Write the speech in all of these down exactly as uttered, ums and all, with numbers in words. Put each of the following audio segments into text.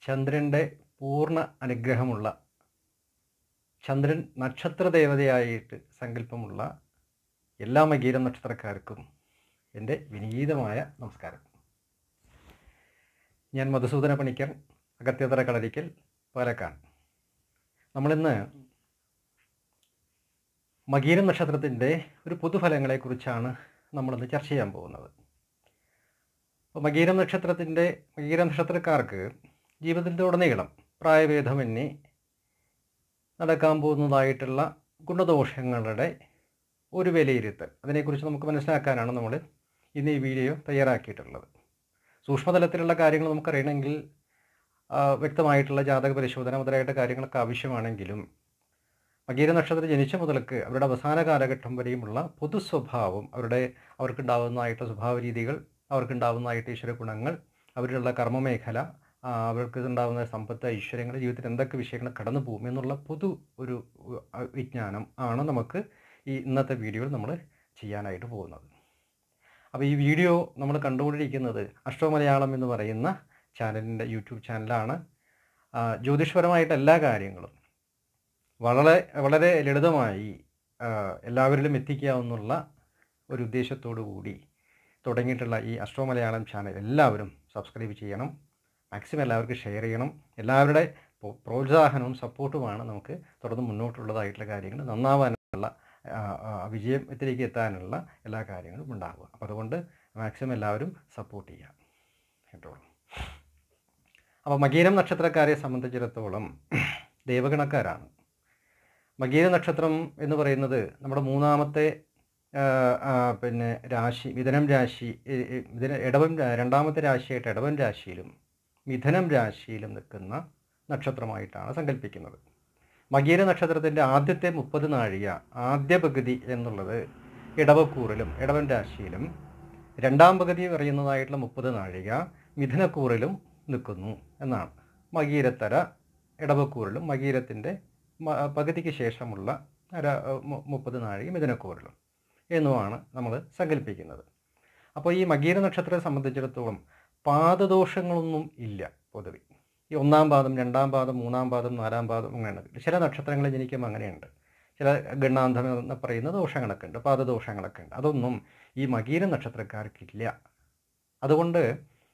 ചന്ദ്രൻ്റെ പൂർണ്ണ അനുഗ്രഹമുള്ള ചന്ദ്രൻ നക്ഷത്രദേവതയായിട്ട് സങ്കല്പമുള്ള എല്ലാ മകീരം നക്ഷത്രക്കാർക്കും എൻ്റെ വിനീതമായ നമസ്കാരം. ഞാൻ മധുസൂദന പണിക്കർ, അഗത്യതറ കളരിക്കൽ, പാലക്കാട്. നമ്മളിന്ന് മകീരം നക്ഷത്രത്തിൻ്റെ ഒരു പൊതുഫലങ്ങളെക്കുറിച്ചാണ് നമ്മളിന്ന് ചർച്ച ചെയ്യാൻ പോകുന്നത്. അപ്പോൾ മകീരം നക്ഷത്രത്തിൻ്റെ മകീരം നക്ഷത്രക്കാർക്ക് ജീവിതത്തിലുടനീളം പ്രായഭേദമന്യേ നടക്കാൻ പോകുന്നതായിട്ടുള്ള ഗുണദോഷങ്ങളുടെ ഒരു വിലയിരുത്തൽ, അതിനെക്കുറിച്ച് നമുക്ക് മനസ്സിലാക്കാനാണ് നമ്മൾ ഇന്ന് ഈ വീഡിയോ തയ്യാറാക്കിയിട്ടുള്ളത്. സൂക്ഷ്മതലത്തിലുള്ള കാര്യങ്ങൾ നമുക്കറിയണമെങ്കിൽ വ്യക്തമായിട്ടുള്ള ജാതക പരിശോധന മുതലായിട്ട് കാര്യങ്ങളൊക്കെ ആവശ്യമാണെങ്കിലും മകീര നക്ഷത്രം ജനിച്ച മുതൽക്ക് അവരുടെ അവസാന കാലഘട്ടം വരെയുമുള്ള പൊതു സ്വഭാവം, അവരുടെ അവർക്കുണ്ടാകുന്നതായിട്ടുള്ള സ്വഭാവ രീതികൾ, അവർക്കുണ്ടാകുന്നതായിട്ട് ഈശ്വര ഗുണങ്ങൾ, അവരുടെ കർമ്മമേഖല, അവർക്ക് ഉണ്ടാകുന്ന സമ്പത്ത്, ഐശ്വര്യങ്ങൾ, ജീവിതത്തിൽ എന്തൊക്കെ വിഷയങ്ങൾ കടന്നു പോകും എന്നുള്ള പൊതു ഒരു വിജ്ഞാനം ആണ് നമുക്ക് ഈ ഇന്നത്തെ വീഡിയോയിൽ നമ്മൾ ചെയ്യാനായിട്ട് പോകുന്നത്. അപ്പോൾ ഈ വീഡിയോ നമ്മൾ കണ്ടുകൊണ്ടിരിക്കുന്നത് അസ്ട്രോ മലയാളം എന്ന് പറയുന്ന ചാനലിൻ്റെ യൂട്യൂബ് ചാനലാണ്. ജ്യോതിഷപരമായിട്ട് എല്ലാ കാര്യങ്ങളും വളരെ വളരെ ലളിതമായി എല്ലാവരിലും എത്തിക്കാവുന്നുള്ള ഒരു ഉദ്ദേശത്തോടു കൂടി തുടങ്ങിയിട്ടുള്ള ഈ അസ്ട്രോ മലയാളം ചാനൽ എല്ലാവരും സബ്സ്ക്രൈബ് ചെയ്യണം, മാക്സിമം എല്ലാവർക്കും ഷെയർ ചെയ്യണം. എല്ലാവരുടെ പ്രോത്സാഹനവും സപ്പോർട്ടുമാണ് നമുക്ക് തുടർന്ന് മുന്നോട്ടുള്ളതായിട്ടുള്ള കാര്യങ്ങൾ നന്നാവാനുള്ള വിജയത്തിലേക്ക് എത്താനുള്ള എല്ലാ കാര്യങ്ങളും ഉണ്ടാകുക. അപ്പോൾ അതുകൊണ്ട് മാക്സിമം എല്ലാവരും സപ്പോർട്ട് ചെയ്യാം കേട്ടോ. അപ്പോൾ മകീരം നക്ഷത്രക്കാരെ സംബന്ധിച്ചിടത്തോളം ദേവഗണക്കാരാണ്. മകീര നക്ഷത്രം എന്ന് പറയുന്നത് നമ്മുടെ മൂന്നാമത്തെ പിന്നെ രാശി മിഥുനം രാശി, മിഥുന ഇടവം രണ്ടാമത്തെ രാശിയായിട്ട് ഇടവം രാശിയിലും മിഥുനം രാശിയിലും നിൽക്കുന്ന നക്ഷത്രമായിട്ടാണ് സങ്കല്പിക്കുന്നത്. മകീര നക്ഷത്രത്തിൻ്റെ ആദ്യത്തെ മുപ്പത് നാഴിക, ആദ്യ പകുതി എന്നുള്ളത് ഇടവക്കൂറിലും ഇടവൻ രാശിയിലും, രണ്ടാം പകുതി പറയുന്നതായിട്ടുള്ള മുപ്പത് നാഴിക മിഥുനക്കൂറിലും നിൽക്കുന്നു എന്നാണ്. മകീരത്തര ഇടവക്കൂറിലും മകീരത്തിൻ്റെ പകുതിക്ക് ശേഷമുള്ള മുപ്പത് നാഴിക മിഥുനക്കൂറിലും എന്നുമാണ് നമ്മൾ സങ്കല്പിക്കുന്നത്. അപ്പോൾ ഈ മകീര നക്ഷത്രത്തെ സംബന്ധിച്ചിടത്തോളം പാദദോഷങ്ങളൊന്നും ഇല്ല പൊതുവെ. ഈ ഒന്നാം പാദം, രണ്ടാം പാദം, മൂന്നാം പാദം, നാലാം പാദം അങ്ങനെ ചില നക്ഷത്രങ്ങൾ ജനിക്കുമ്പോൾ അങ്ങനെയുണ്ട്. ചില ഗണ്ണാന്ധം എന്ന് പറയുന്ന ദോഷങ്ങളൊക്കെ ഉണ്ട്, പാദദോഷങ്ങളൊക്കെ ഉണ്ട്. അതൊന്നും ഈ മകീര നക്ഷത്രക്കാർക്കില്ല. അതുകൊണ്ട്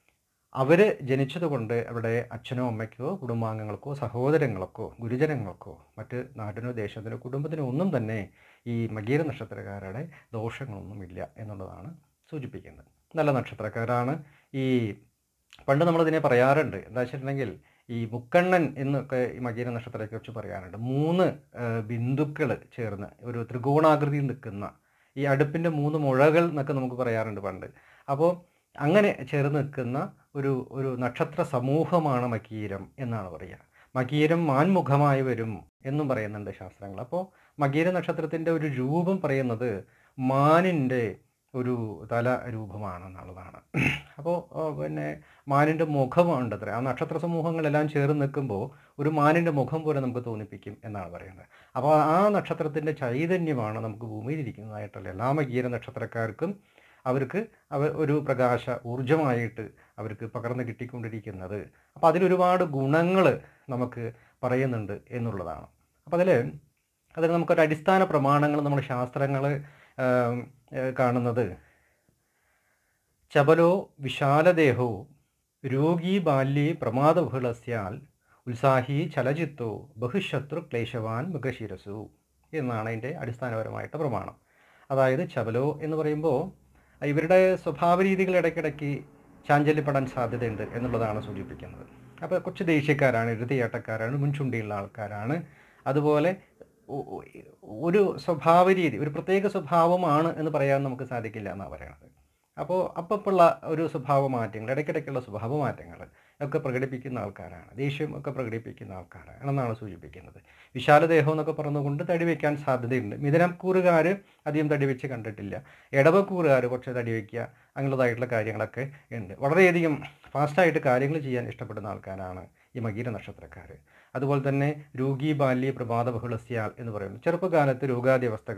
അവർ ജനിച്ചതുകൊണ്ട് അവരുടെ അച്ഛനോ അമ്മയ്ക്കോ കുടുംബാംഗങ്ങൾക്കോ സഹോദരങ്ങൾക്കോ ഗുരുജനങ്ങൾക്കോ മറ്റ് നാട്ടിനോ ദേശത്തിനോ കുടുംബത്തിനോ ഒന്നും തന്നെ ഈ മകീര നക്ഷത്രക്കാരുടെ ദോഷങ്ങളൊന്നുമില്ല എന്നുള്ളതാണ് സൂചിപ്പിക്കുന്നത്. നല്ല നക്ഷത്രക്കാരാണ്. ഈ പണ്ട് നമ്മളിതിനെ പറയാറുണ്ട്, എന്താ വെച്ചിട്ടുണ്ടെങ്കിൽ ഈ മുക്കണ്ണൻ എന്നൊക്കെ ഈ മകീര നക്ഷത്രത്തെക്കുറിച്ച് പറയാറുണ്ട്. മൂന്ന് ബിന്ദുക്കൾ ചേർന്ന് ഒരു ത്രികോണാകൃതിയിൽ നിൽക്കുന്ന ഈ അടുപ്പിൻ്റെ മൂന്ന് മുഴകൾ എന്നൊക്കെ നമുക്ക് പറയാറുണ്ട് പണ്ട്. അപ്പോൾ അങ്ങനെ ചേർന്ന് നിൽക്കുന്ന ഒരു ഒരു നക്ഷത്ര സമൂഹമാണ് മകീരം എന്നാണ് പറയുക. മകീരം മാൻമുഖമായി വരും എന്നും പറയുന്നുണ്ട് ശാസ്ത്രങ്ങൾ. അപ്പോൾ മകീര നക്ഷത്രത്തിൻ്റെ ഒരു രൂപം പറയുന്നത് മാനിൻ്റെ ഒരു തല രൂപമാണെന്നുള്ളതാണ്. അപ്പോൾ പിന്നെ മാനിൻ്റെ മുഖമുണ്ട് അത്ര. ആ നക്ഷത്ര സമൂഹങ്ങളെല്ലാം ചേർന്ന് നിൽക്കുമ്പോൾ ഒരു മാനിൻ്റെ മുഖം പോലെ നമുക്ക് തോന്നിപ്പിക്കും എന്നാണ് പറയുന്നത്. അപ്പോൾ ആ നക്ഷത്രത്തിൻ്റെ ചൈതന്യമാണ് നമുക്ക് ഭൂമിയിലിരിക്കുന്നതായിട്ടുള്ള എല്ലാ മകീര നക്ഷത്രക്കാർക്കും അവർക്ക് അവ ഒരു പ്രകാശ ഊർജമായിട്ട് അവർക്ക് പകർന്ന് കിട്ടിക്കൊണ്ടിരിക്കുന്നത്. അപ്പോൾ അതിലൊരുപാട് ഗുണങ്ങൾ നമുക്ക് പറയുന്നുണ്ട് എന്നുള്ളതാണ്. അപ്പോൾ അതിൽ അതിൽ നമുക്കൊരു അടിസ്ഥാന പ്രമാണങ്ങൾ നമ്മൾ ശാസ്ത്രങ്ങൾ കാണുന്നത് ചപലോ വിശാലദേഹോ രോഗീ ബാല്യേ പ്രമാദബഹുളസ്യാൽ ഉത്സാഹി ചലചിത്തോ ബഹുശത്രു ക്ലേശവാൻ മൃഗശിരസു എന്നാണ് അതിൻ്റെ അടിസ്ഥാനപരമായിട്ട് പ്രമാണം. അതായത് ചപലോ എന്ന് പറയുമ്പോൾ ഇവരുടെ സ്വഭാവ രീതികൾ ഇടയ്ക്കിടയ്ക്ക് ചാഞ്ചല്യപ്പെടാൻ സാധ്യതയുണ്ട് എന്നുള്ളതാണ് സൂചിപ്പിക്കുന്നത്. അപ്പോൾ കുറച്ച് ദേഷ്യക്കാരാണ്, എഴുതിയാട്ടക്കാരാണ്, മുൻചുണ്ടിയുള്ള ആൾക്കാരാണ്. അതുപോലെ ഒരു സ്വഭാവ രീതി, ഒരു പ്രത്യേക സ്വഭാവമാണ് എന്ന് പറയാൻ നമുക്ക് സാധിക്കില്ല എന്നാണ് പറയുന്നത്. അപ്പോൾ അപ്പപ്പുള്ള ഒരു സ്വഭാവ മാറ്റങ്ങൾ, ഇടയ്ക്കിടയ്ക്കുള്ള സ്വഭാവ മാറ്റങ്ങൾ ഒക്കെ പ്രകടിപ്പിക്കുന്ന ആൾക്കാരാണ്, ദേഷ്യം ഒക്കെ പ്രകടിപ്പിക്കുന്ന ആൾക്കാരാണ് എന്നാണ് സൂചിപ്പിക്കുന്നത്. വിശാലദേഹം എന്നൊക്കെ പറഞ്ഞുകൊണ്ട് തടി വയ്ക്കാൻ സാധ്യതയുണ്ട്. മിഥുനക്കൂറുകാർ അധികം തടി വെച്ച് കണ്ടിട്ടില്ല. ഇടവക്കൂറുകാർ കുറച്ച് തടി വയ്ക്കുക അങ്ങനെയുള്ളതായിട്ടുള്ള കാര്യങ്ങളൊക്കെ ഉണ്ട്. വളരെയധികം ഫാസ്റ്റായിട്ട് കാര്യങ്ങൾ ചെയ്യാൻ ഇഷ്ടപ്പെടുന്ന ആൾക്കാരാണ് ഈ മകീര നക്ഷത്രക്കാർ. അതുപോലെ തന്നെ രോഗീ ബാല്യ പ്രഭാത ബഹുളസ്യാൽ എന്ന് പറയുന്നു. ചെറുപ്പകാലത്ത് രോഗാദ്യവസ്ഥകളും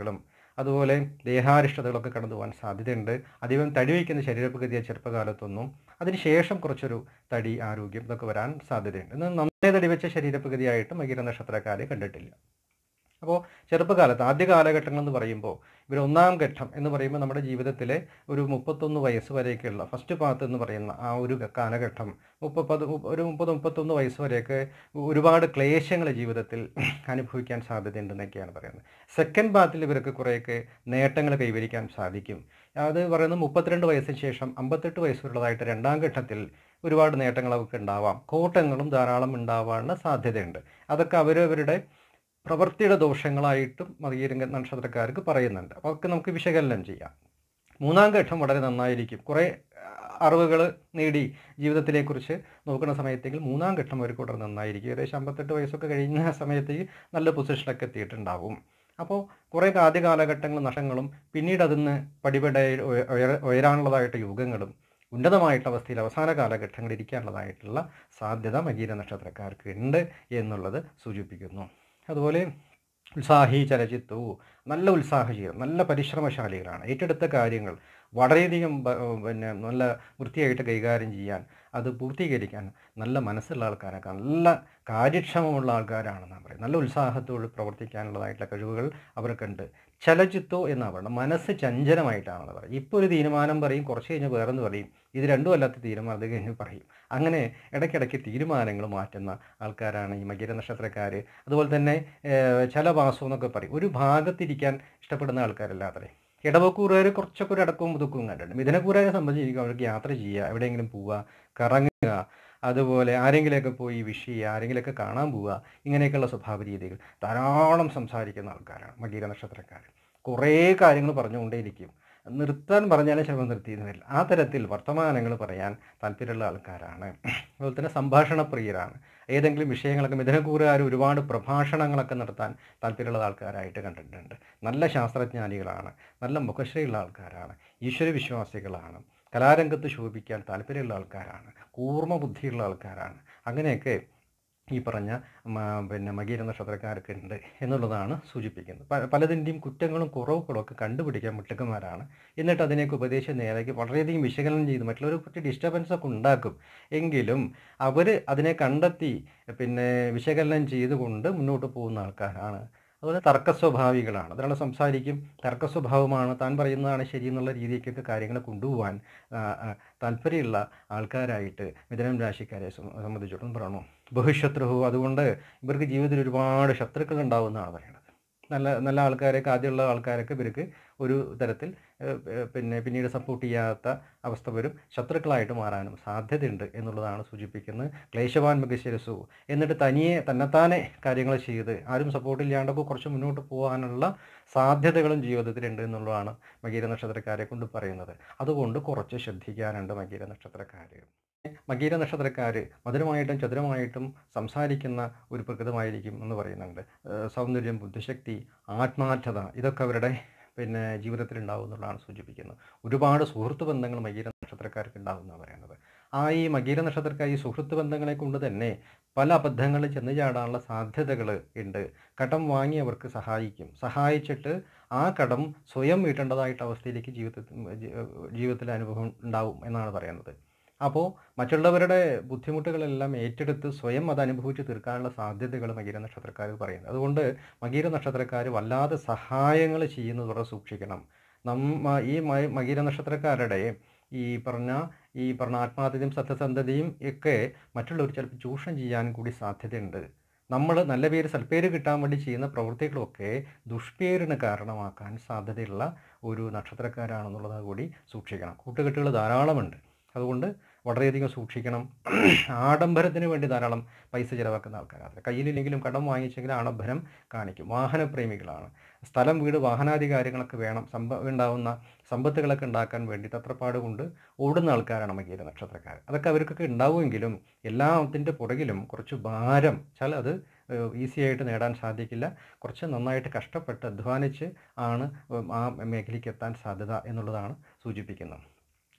അതുപോലെ ദേഹാരിഷ്ടതകളൊക്കെ കടന്നു പോകാൻ സാധ്യതയുണ്ട്. അധികം തടി വയ്ക്കുന്ന ശരീരപ്രകൃതിയെ ചെറുപ്പകാലത്തൊന്നും അതിനുശേഷം കുറച്ചൊരു തടി ആരോഗ്യം ഇതൊക്കെ വരാൻ സാധ്യതയുണ്ട്. എന്നാൽ നന്നേ തടി വെച്ച ശരീരപ്രകൃതിയായിട്ട് മകീര നക്ഷത്രക്കാരെ കണ്ടിട്ടില്ല. അപ്പോൾ ചെറുപ്പകാലത്ത് ആദ്യ കാലഘട്ടങ്ങൾ എന്ന് പറയുമ്പോൾ ഇവർ ഒന്നാം ഘട്ടം എന്ന് പറയുമ്പോൾ നമ്മുടെ ജീവിതത്തിലെ ഒരു മുപ്പത്തൊന്ന് വയസ്സ് വരെയൊക്കെയുള്ള ഫസ്റ്റ് പാത്ത് എന്ന് പറയുന്ന ആ ഒരു കാലഘട്ടം മുപ്പത് ഒരു മുപ്പത് മുപ്പത്തൊന്ന് വയസ്സ് വരെയൊക്കെ ഒരുപാട് ക്ലേശങ്ങൾ ജീവിതത്തിൽ അനുഭവിക്കാൻ സാധ്യതയുണ്ടെന്നൊക്കെയാണ് പറയുന്നത്. സെക്കൻഡ് പാത്തിൽ ഇവർക്ക് കുറേയൊക്കെ നേട്ടങ്ങൾ കൈവരിക്കാൻ സാധിക്കും. അത് പറയുന്നത് മുപ്പത്തിരണ്ട് വയസ്സിന് ശേഷം അമ്പത്തെട്ട് വയസ്സുള്ളതായിട്ട് രണ്ടാം ഘട്ടത്തിൽ ഒരുപാട് നേട്ടങ്ങൾ അവർക്ക് ഉണ്ടാവാം. കോട്ടങ്ങളും ധാരാളം ഉണ്ടാവാനുള്ള സാധ്യതയുണ്ട്. അതൊക്കെ അവരവരുടെ പ്രവൃത്തിയുടെ ദോഷങ്ങളായിട്ടും മകീര നക്ഷത്രക്കാർക്ക് പറയുന്നുണ്ട്. അപ്പോൾ അതൊക്കെ നമുക്ക് വിശകലനം ചെയ്യാം. മൂന്നാം ഘട്ടം വളരെ നന്നായിരിക്കും. കുറേ അറിവുകൾ നേടി ജീവിതത്തിനെക്കുറിച്ച് നോക്കുന്ന സമയത്തെങ്കിൽ മൂന്നാം ഘട്ടം അവർക്ക് വളരെ നന്നായിരിക്കും. ഏകദേശം അമ്പത്തെട്ട് വയസ്സൊക്കെ കഴിഞ്ഞ സമയത്തേക്ക് നല്ല പൊസിഷനൊക്കെ എത്തിയിട്ടുണ്ടാവും. അപ്പോൾ കുറേ ആദ്യ കാലഘട്ടങ്ങളും നഷ്ടങ്ങളും പിന്നീട് അതിന്ന് പടിപടി ഉയര ഉയരാനുള്ളതായിട്ട് യുഗങ്ങളും ഉന്നതമായിട്ടുള്ള അവസ്ഥയിൽ അവസാന കാലഘട്ടങ്ങളിൽ ഇരിക്കാനുള്ളതായിട്ടുള്ള സാധ്യത മകീര നക്ഷത്രക്കാർക്ക് ഉണ്ട് എന്നുള്ളത് സൂചിപ്പിക്കുന്നു. അതുപോലെ ഉത്സാഹി ചലച്ചിത്വവും നല്ല ഉത്സാഹജീവം, നല്ല പരിശ്രമശാലികളാണ്. ഏറ്റെടുത്ത കാര്യങ്ങൾ വളരെയധികം പിന്നെ നല്ല വൃത്തിയായിട്ട് കൈകാര്യം ചെയ്യാൻ, അത് പൂർത്തീകരിക്കാൻ നല്ല മനസ്സുള്ള ആൾക്കാരൊക്കെ, നല്ല കാര്യക്ഷമമുള്ള ആൾക്കാരാണെന്നാണ് പറയുന്നത്. നല്ല ഉത്സാഹത്തോട് പ്രവർത്തിക്കാനുള്ളതായിട്ടുള്ള കഴിവുകൾ അവർക്കുണ്ട്. ചലച്ചിത്തോ എന്നാണ് പറയുന്നത്. മനസ്സ് ചഞ്ചലമായിട്ടാണെന്ന് പറയും. ഇപ്പോൾ ഒരു തീരുമാനം പറയും, കുറച്ച് കഴിഞ്ഞ് വേറെന്ന് പറയും. ഇത് രണ്ടും അല്ലാത്ത തീരുമാനം അത് കഴിഞ്ഞ് പറയും. അങ്ങനെ ഇടയ്ക്കിടയ്ക്ക് തീരുമാനങ്ങൾ മാറ്റുന്ന ആൾക്കാരാണ് ഈ മകീര നക്ഷത്രക്കാർ. അതുപോലെ തന്നെ ചലവാസം എന്നൊക്കെ പറയും. ഒരു ഭാഗത്തിരിക്കാൻ ഇഷ്ടപ്പെടുന്ന ആൾക്കാരല്ലാതെ ഇടവക്കൂറുകാർ കുറച്ചൊക്കെ ഒരു അടക്കവും മുതുക്കവും കണ്ടിട്ടുണ്ട്. മിഥുനക്കൂറുകാരെ സംബന്ധിച്ചിരിക്കും അവർക്ക് യാത്ര ചെയ്യുക, എവിടെയെങ്കിലും പോവുക, കറങ്ങുക, അതുപോലെ ആരെങ്കിലുമൊക്കെ പോയി വിഷ് ചെയ്യുക, ആരെങ്കിലുമൊക്കെ കാണാൻ പോവുക, ഇങ്ങനെയൊക്കെയുള്ള സ്വഭാവ രീതികൾ ധാരാളം സംസാരിക്കുന്ന ആൾക്കാരാണ് മകീര നക്ഷത്രക്കാർ. കുറേ കാര്യങ്ങൾ പറഞ്ഞുകൊണ്ടേയിരിക്കും. നിർത്താൻ പറഞ്ഞാലും ചിലപ്പോൾ നിർത്തിയെന്ന് വരില്ല. ആ തരത്തിൽ വർത്തമാനങ്ങൾ പറയാൻ താല്പര്യമുള്ള ആൾക്കാരാണ്. അതുപോലെ തന്നെ സംഭാഷണപ്രിയരാണ്. ഏതെങ്കിലും വിഷയങ്ങളൊക്കെ മിഥുനക്കൂറുകാർ ഒരുപാട് പ്രഭാഷണങ്ങളൊക്കെ നടത്താൻ താല്പര്യമുള്ള ആൾക്കാരായിട്ട് കണ്ടിട്ടുണ്ട്. നല്ല ശാസ്ത്രജ്ഞാനികളാണ്, നല്ല മുഖശ്രീയുള്ള ആൾക്കാരാണ്, ഈശ്വരവിശ്വാസികളാണ്, കലാരംഗത്ത് ശോഭിക്കാൻ താല്പര്യമുള്ള ആൾക്കാരാണ്, കൂർമ്മ ബുദ്ധിയുള്ള ആൾക്കാരാണ്. അങ്ങനെയൊക്കെ ഈ പറഞ്ഞ പിന്നെ മകീര നക്ഷത്രക്കാർക്ക് ഉണ്ട് എന്നുള്ളതാണ് സൂചിപ്പിക്കുന്നത്. പ പലതിൻ്റെയും കുറ്റങ്ങളും കുറവുകളും ഒക്കെ കണ്ടുപിടിക്കാൻ മുട്ടക്കന്മാരാണ്. എന്നിട്ട് അതിനെയൊക്കെ ഉപദേശം നേരേക്ക് വളരെയധികം വിശകലനം ചെയ്ത് മറ്റുള്ളവർ കുറച്ച് ഡിസ്റ്റർബൻസ് ഒക്കെ ഉണ്ടാക്കും. എങ്കിലും അവർ അതിനെ കണ്ടെത്തി പിന്നെ വിശകലനം ചെയ്തുകൊണ്ട് മുന്നോട്ട് പോകുന്ന ആൾക്കാരാണ്. അതുപോലെ തർക്കസ്വഭാവികളാണ്. ഒരാൾ സംസാരിക്കും, തർക്കസ്വഭാവമാണ്, താൻ പറയുന്നതാണ് ശരി എന്നുള്ള രീതിക്കൊക്കെ കാര്യങ്ങൾ കൊണ്ടുപോകാൻ താല്പര്യമുള്ള ആൾക്കാരായിട്ട് മിഥുനം രാശിക്കാരെ സംബന്ധിച്ചിടത്തോളം പറയണു. ബഹുശത്രുഹു, അതുകൊണ്ട് ഇവർക്ക് ജീവിതത്തിൽ ഒരുപാട് ശത്രുക്കൾ ഉണ്ടാവുമെന്നാണ് പറയുന്നത്. നല്ല നല്ല ആൾക്കാരൊക്കെ, ആദ്യമുള്ള ആൾക്കാരൊക്കെ ഇവർക്ക് ഒരു തരത്തിൽ പിന്നെ പിന്നീട് സപ്പോർട്ട് ചെയ്യാത്ത അവസ്ഥ വരും, ശത്രുക്കളായിട്ട് മാറാനും സാധ്യതയുണ്ട് എന്നുള്ളതാണ് സൂചിപ്പിക്കുന്നത്. ക്ലേശവാൻ മകശിരസു, എന്നിട്ട് തനിയെ തന്നെത്താനെ കാര്യങ്ങൾ ചെയ്ത് ആരും സപ്പോർട്ടില്ലാണ്ടപ്പോൾ കുറച്ച് മുന്നോട്ട് പോകാനുള്ള സാധ്യതകളും ജീവിതത്തിലുണ്ട് എന്നുള്ളതാണ് മകീര നക്ഷത്രക്കാരെ കൊണ്ട് പറയുന്നത്. അതുകൊണ്ട് കുറച്ച് ശ്രദ്ധിക്കാനുണ്ട് മകീര നക്ഷത്രക്കാർ. മകീര നക്ഷത്രക്കാർ മധുരമായിട്ടും ചതുരമായിട്ടും സംസാരിക്കുന്ന ഒരു പ്രകൃതമായിരിക്കും എന്ന് പറയുന്നുണ്ട്. സൗന്ദര്യം, ബുദ്ധിശക്തി, ആത്മാർത്ഥത, ഇതൊക്കെ അവരുടെ പിന്നെ ജീവിതത്തിൽ ഉണ്ടാവും എന്നുള്ളതാണ് സൂചിപ്പിക്കുന്നത്. ഒരുപാട് സുഹൃത്ത് ബന്ധങ്ങൾ മകീര നക്ഷത്രക്കാർക്ക് ഉണ്ടാവുമെന്നാണ് പറയുന്നത്. ആ ഈ മകീര നക്ഷത്രക്കാർ ഈ സുഹൃത്ത് ബന്ധങ്ങളെ കൊണ്ട് തന്നെ പല അബദ്ധങ്ങളിൽ ചെന്ന് ചാടാനുള്ള സാധ്യതകൾ ഉണ്ട്. കടം വാങ്ങി അവർക്ക് സഹായിക്കും. സഹായിച്ചിട്ട് ആ കടം സ്വയം വീട്ടേണ്ടതായിട്ട് അവസ്ഥയിലേക്ക് ജീവിതത്തിൽ ജീവിതത്തിലെ അനുഭവം ഉണ്ടാവും എന്നാണ് പറയുന്നത്. അപ്പോൾ മറ്റുള്ളവരുടെ ബുദ്ധിമുട്ടുകളെല്ലാം ഏറ്റെടുത്ത് സ്വയം അത് അനുഭവിച്ച് തീർക്കാനുള്ള സാധ്യതകൾ മകീര നക്ഷത്രക്കാർ പറയുന്നത്. അതുകൊണ്ട് മകീര നക്ഷത്രക്കാർ വല്ലാതെ സഹായങ്ങൾ ചെയ്യുന്നത് വളരെ സൂക്ഷിക്കണം. നമ്മ ഈ മകീര നക്ഷത്രക്കാരുടെ ഈ പറഞ്ഞ ഈ പറഞ്ഞ ആത്മാർത്ഥതയും സത്യസന്ധതയും ഒക്കെ മറ്റുള്ളവർ ചിലപ്പോൾ ചൂഷണം ചെയ്യാൻ കൂടി സാധ്യതയുണ്ട്. നമ്മൾ നല്ല പേര് സൽപ്പേര് കിട്ടാൻ വേണ്ടി ചെയ്യുന്ന പ്രവൃത്തികളൊക്കെ ദുഷ്പേരിന് കാരണമാക്കാൻ സാധ്യതയുള്ള ഒരു നക്ഷത്രക്കാരാണെന്നുള്ളത് കൂടി സൂക്ഷിക്കണം. കൂട്ടുകെട്ടുകൾ ധാരാളമുണ്ട്. അതുകൊണ്ട് വളരെയധികം സൂക്ഷിക്കണം. ആഡംബരത്തിന് വേണ്ടി ധാരാളം പൈസ ചിലവാക്കുന്ന ആൾക്കാരാണ്. കയ്യിലില്ലെങ്കിലും കടം വാങ്ങിച്ചെങ്കിലും ആഡംബരം കാണിക്കും. വാഹനപ്രേമികളാണ്. സ്ഥലം, വീട്, വാഹനാദി കാര്യങ്ങളൊക്കെ വേണം. സമ്പ ഉണ്ടാവുന്ന സമ്പത്തുകളൊക്കെ ഉണ്ടാക്കാൻ വേണ്ടി തത്രപ്പാട് കൊണ്ട് ഓടുന്ന ആൾക്കാരാണ് മകീര നക്ഷത്രക്കാർ. അതൊക്കെ അവർക്കൊക്കെ ഉണ്ടാവുമെങ്കിലും എല്ലാത്തിൻ്റെ പുറകിലും കുറച്ച് ഭാരം വെച്ചാൽ അത് ഈസി ആയിട്ട് നേടാൻ സാധിക്കില്ല. കുറച്ച് നന്നായിട്ട് കഷ്ടപ്പെട്ട് അധ്വാനിച്ച് ആണ് ആ മേഖലയ്ക്ക് എത്താൻ സാധ്യത എന്നുള്ളതാണ് സൂചിപ്പിക്കുന്നത്.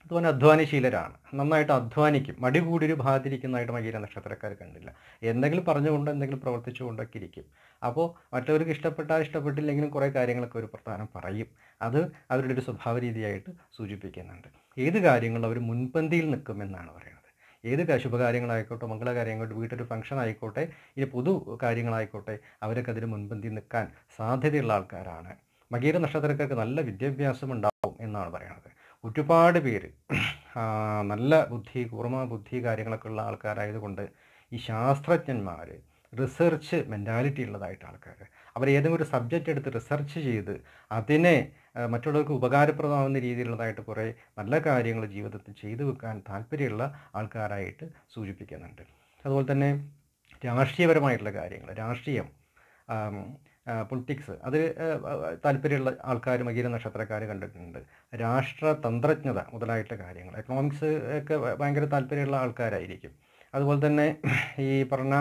അതുപോലെ അധ്വാനശീലരാണ്, നന്നായിട്ട് അധ്വാനിക്കും, മടി കൂടിയൊരു ഭാഗത്തിരിക്കുന്നതായിട്ട് മകീര നക്ഷത്രക്കാർ കണ്ടില്ല. എന്തെങ്കിലും പറഞ്ഞുകൊണ്ട് എന്തെങ്കിലും പ്രവർത്തിച്ചുകൊണ്ടൊക്കെ ഇരിക്കും. അപ്പോൾ മറ്റവർക്ക് ഇഷ്ടപ്പെട്ടാൽ ഇഷ്ടപ്പെട്ടില്ലെങ്കിലും കുറേ കാര്യങ്ങളൊക്കെ ഒരു പ്രധാനം പറയും. അത് അവരുടെ ഒരു സ്വഭാവ രീതിയായിട്ട് സൂചിപ്പിക്കുന്നുണ്ട്. ഏത് കാര്യങ്ങളും അവർ മുൻപന്തിയിൽ നിൽക്കുമെന്നാണ് പറയുന്നത്. ഏത് ശുഭകാര്യങ്ങളായിക്കോട്ടെ, മംഗളകാര്യമായിക്കോട്ടെ, വീട്ടൊരു ഫംഗ്ഷൻ ആയിക്കോട്ടെ, ഇനി പൊതു കാര്യങ്ങളായിക്കോട്ടെ, അവരൊക്കെ അതിന് മുൻപന്തിയിൽ നിൽക്കാൻ സാധ്യതയുള്ള ആൾക്കാരാണ്. മകീര നക്ഷത്രക്കാർക്ക് നല്ല വിദ്യാഭ്യാസം ഉണ്ടാവും എന്നാണ് പറയുന്നത്. ഒരുപാട് പേര് നല്ല ബുദ്ധി, കൂർമ്മ ബുദ്ധി കാര്യങ്ങളൊക്കെ ഉള്ള ആൾക്കാരായതുകൊണ്ട് ഈ ശാസ്ത്രജ്ഞന്മാർ, റിസർച്ച് മെൻറ്റാലിറ്റി ഉള്ളതായിട്ട് ആൾക്കാർ, അവർ ഏതെങ്കിലും ഒരു സബ്ജക്റ്റ് എടുത്ത് റിസർച്ച് ചെയ്ത് അതിനെ മറ്റുള്ളവർക്ക് ഉപകാരപ്രദമാകുന്ന രീതിയിലുള്ളതായിട്ട് കുറേ നല്ല കാര്യങ്ങൾ ജീവിതത്തിൽ ചെയ്തു വെക്കാൻ താല്പര്യമുള്ള ആൾക്കാരായിട്ട് സൂചിപ്പിക്കുന്നുണ്ട്. അതുപോലെ തന്നെ രാഷ്ട്രീയപരമായിട്ടുള്ള കാര്യങ്ങൾ, രാഷ്ട്രീയം, പൊളിറ്റിക്സ്, അത് താല്പര്യമുള്ള ആൾക്കാർ മകീര നക്ഷത്രക്കാർ കണ്ടിട്ടുണ്ട്. രാഷ്ട്രതന്ത്രജ്ഞത മുതലായിട്ടുള്ള കാര്യങ്ങൾ, എക്കണോമിക്സ് ഒക്കെ ഭയങ്കര താല്പര്യമുള്ള ആൾക്കാരായിരിക്കും. അതുപോലെ തന്നെ ഈ പറഞ്ഞ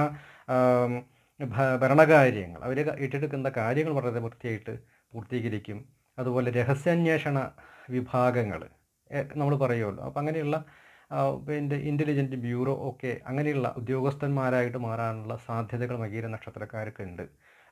ഭരണകാര്യങ്ങൾ, അവർ ഏറ്റെടുക്കുന്ന കാര്യങ്ങൾ വളരെ വൃത്തിയായിട്ട് പൂർത്തീകരിക്കും. അതുപോലെ രഹസ്യാന്വേഷണ വിഭാഗങ്ങൾ നമ്മൾ പറയുമല്ലോ, അപ്പം അങ്ങനെയുള്ള പിന്നെ ഇൻ്റലിജൻറ്റ് ബ്യൂറോ ഒക്കെ അങ്ങനെയുള്ള ഉദ്യോഗസ്ഥന്മാരായിട്ട് മാറാനുള്ള സാധ്യതകൾ മകീര നക്ഷത്രക്കാർക്കുണ്ട്.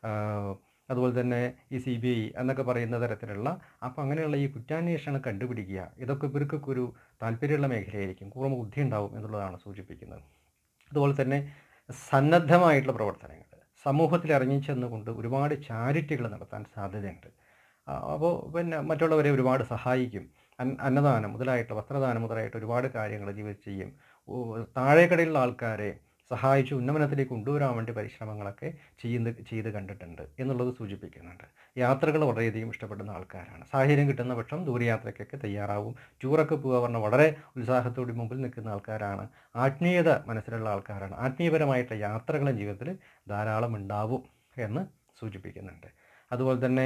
അതുപോലെ തന്നെ ഈ സി ബി ഐ എന്നൊക്കെ പറയുന്ന തരത്തിലുള്ള, അപ്പോൾ അങ്ങനെയുള്ള ഈ കുറ്റാന്വേഷണം കണ്ടുപിടിക്കുക, ഇതൊക്കെ ഇവർക്കൊക്കെ ഒരു താല്പര്യമുള്ള മേഖലയായിരിക്കും, കൂർമ്മ ബുദ്ധി ഉണ്ടാവും എന്നുള്ളതാണ് സൂചിപ്പിക്കുന്നത്. അതുപോലെ തന്നെ സന്നദ്ധമായിട്ടുള്ള പ്രവർത്തനങ്ങൾ, സമൂഹത്തിൽ ഇറങ്ങിച്ചെന്നുകൊണ്ട് ഒരുപാട് ചാരിറ്റികൾ നടത്താൻ സാധ്യതയുണ്ട്. അപ്പോൾ പിന്നെ മറ്റുള്ളവരെ ഒരുപാട് സഹായിക്കും. അൻ അന്നദാനം മുതലായിട്ട്, വസ്ത്രദാനം മുതലായിട്ട് ഒരുപാട് കാര്യങ്ങൾ ജീവിതം ചെയ്യും. താഴേക്കടയിലുള്ള ആൾക്കാരെ സഹായിച്ച് ഉന്നമനത്തിലേക്ക് കൊണ്ടുവരാൻ വേണ്ടി പരിശ്രമങ്ങളൊക്കെ ചെയ്യുന്ന ചെയ്ത് കണ്ടിട്ടുണ്ട് എന്നുള്ളത് സൂചിപ്പിക്കുന്നുണ്ട്. യാത്രകൾ വളരെയധികം ഇഷ്ടപ്പെടുന്ന ആൾക്കാരാണ്. സാഹചര്യം കിട്ടുന്ന പക്ഷം ദൂരയാത്രയ്ക്കൊക്കെ തയ്യാറാവും. ടൂറൊക്കെ പോകുക പറഞ്ഞാൽ വളരെ ഉത്സാഹത്തോടെ മുമ്പിൽ നിൽക്കുന്ന ആൾക്കാരാണ്. ആത്മീയത മനസ്സിലുള്ള ആൾക്കാരാണ്. ആത്മീയപരമായിട്ടുള്ള യാത്രകളും ജീവിതത്തിൽ ധാരാളം ഉണ്ടാവും എന്ന് സൂചിപ്പിക്കുന്നുണ്ട്. അതുപോലെ തന്നെ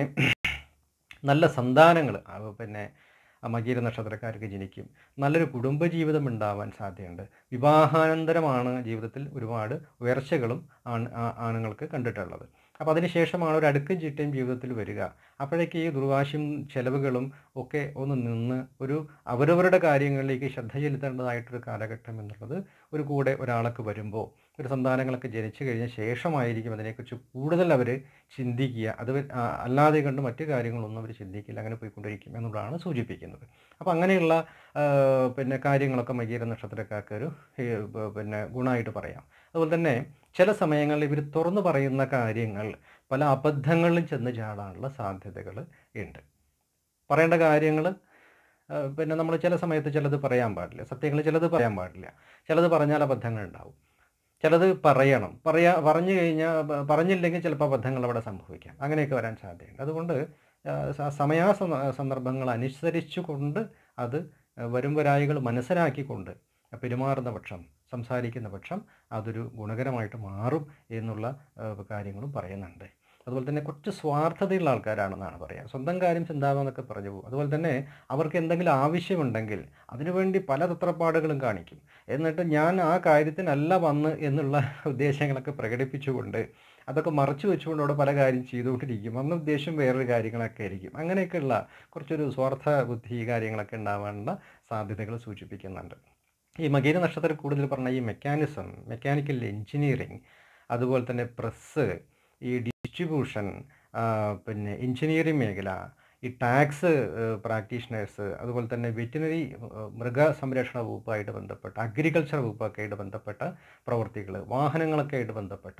നല്ല സന്താനങ്ങൾ പിന്നെ മകീര നക്ഷത്രക്കാർക്ക് ജനിക്കും. നല്ലൊരു കുടുംബജീവിതം ഉണ്ടാവാൻ സാധ്യതയുണ്ട്. വിവാഹാനന്തരമാണ് ജീവിതത്തിൽ ഒരുപാട് ഉയർച്ചകളും ആണ് ആണുങ്ങൾക്ക് കണ്ടിട്ടുള്ളത്. അപ്പോൾ അതിന് ശേഷമാണ് ഒരു അടുക്കും ചിട്ടയും ജീവിതത്തിൽ വരിക. അപ്പോഴേക്ക് ഈ ദുർവാശിയും ചെലവുകളും ഒക്കെ ഒന്ന് നിന്ന് ഒരു അവരവരുടെ കാര്യങ്ങളിലേക്ക് ശ്രദ്ധ ചെലുത്തേണ്ടതായിട്ടൊരു കാലഘട്ടം എന്നുള്ളത് ഒരു കൂടെ ഒരാൾക്ക് വരുമ്പോൾ, ഒരു സന്താനങ്ങളൊക്കെ ജനിച്ചു കഴിഞ്ഞ ശേഷമായിരിക്കും അതിനെക്കുറിച്ച് കൂടുതൽ അവർ ചിന്തിക്കുക. അത് അല്ലാതെ കണ്ട് മറ്റു കാര്യങ്ങളൊന്നും അവർ ചിന്തിക്കില്ല, അങ്ങനെ പോയിക്കൊണ്ടിരിക്കും എന്നുള്ളതാണ് സൂചിപ്പിക്കുന്നത്. അപ്പോൾ അങ്ങനെയുള്ള പിന്നെ കാര്യങ്ങളൊക്കെ മകീര നക്ഷത്രക്കാർക്ക് ഒരു പിന്നെ ഗുണമായിട്ട് പറയാം. അതുപോലെ തന്നെ ചില സമയങ്ങളിൽ ഇവർ തുറന്നു പറയുന്ന കാര്യങ്ങൾ പല അബദ്ധങ്ങളിലും ചെന്ന് ചാടാനുള്ള സാധ്യതകൾ ഉണ്ട്. പറയേണ്ട കാര്യങ്ങൾ പിന്നെ നമ്മൾ ചില സമയത്ത് ചിലത് പറയാൻ പാടില്ല, സത്യങ്ങൾ ചിലത് പറയാൻ പാടില്ല, ചിലത് പറഞ്ഞാൽ അബദ്ധങ്ങൾ ഉണ്ടാവും, ചിലത് പറയണം, പറയാ പറഞ്ഞു കഴിഞ്ഞാൽ പറഞ്ഞില്ലെങ്കിൽ ചിലപ്പോൾ അബദ്ധങ്ങൾ അവിടെ സംഭവിക്കാം, അങ്ങനെയൊക്കെ വരാൻ സാധ്യതയുണ്ട്. അതുകൊണ്ട് സമയാ സന്ദർഭങ്ങൾ അനുസരിച്ചു കൊണ്ട് അത് വരും വരായികൾ മനസ്സിലാക്കിക്കൊണ്ട് പെരുമാറുന്ന പക്ഷം, സംസാരിക്കുന്ന പക്ഷം അതൊരു ഗുണകരമായിട്ട് മാറും എന്നുള്ള കാര്യങ്ങളും പറയുന്നുണ്ട്. അതുപോലെ തന്നെ കുറച്ച് സ്വാർത്ഥതയുള്ള ആൾക്കാരാണെന്നാണ് പറയുക. സ്വന്തം കാര്യം ചിന്താവെന്നൊക്കെ പറഞ്ഞു പോകും. അതുപോലെ തന്നെ അവർക്ക് എന്തെങ്കിലും ആവശ്യമുണ്ടെങ്കിൽ അതിനുവേണ്ടി പല തത്രപ്പാടുകളും കാണിക്കും. എന്നിട്ട് ഞാൻ ആ കാര്യത്തിനല്ല വന്ന് എന്നുള്ള ഉദ്ദേശങ്ങളൊക്കെ പ്രകടിപ്പിച്ചുകൊണ്ട് അതൊക്കെ മറച്ചു വെച്ചുകൊണ്ട് അവിടെ പല കാര്യം ചെയ്തുകൊണ്ടിരിക്കും. അന്ന് ഉദ്ദേശം വേറൊരു കാര്യങ്ങളൊക്കെ ആയിരിക്കും. അങ്ങനെയൊക്കെയുള്ള കുറച്ചൊരു സ്വാർത്ഥ ബുദ്ധി കാര്യങ്ങളൊക്കെ ഉണ്ടാവാനുള്ള സാധ്യതകൾ സൂചിപ്പിക്കുന്നുണ്ട്. ഈ മകീര നക്ഷത്രം കൂടുതൽ പറഞ്ഞ ഈ മെക്കാനിസം, മെക്കാനിക്കൽ എൻജിനീയറിങ്, അതുപോലെ തന്നെ പ്രസ്, ഈ ഡിസ്ട്രിബ്യൂഷൻ, പിന്നെ എൻജിനീയറിംഗ് മേഖല, ഈ ടാക്സ് പ്രാക്ടീഷണേഴ്സ്, അതുപോലെ തന്നെ വെറ്റിനറി മൃഗസംരക്ഷണ വകുപ്പായിട്ട് ബന്ധപ്പെട്ട, അഗ്രികൾച്ചർ വകുപ്പൊക്കെ ആയിട്ട് ബന്ധപ്പെട്ട പ്രവൃത്തികൾ, വാഹനങ്ങളൊക്കെ ആയിട്ട് ബന്ധപ്പെട്ട,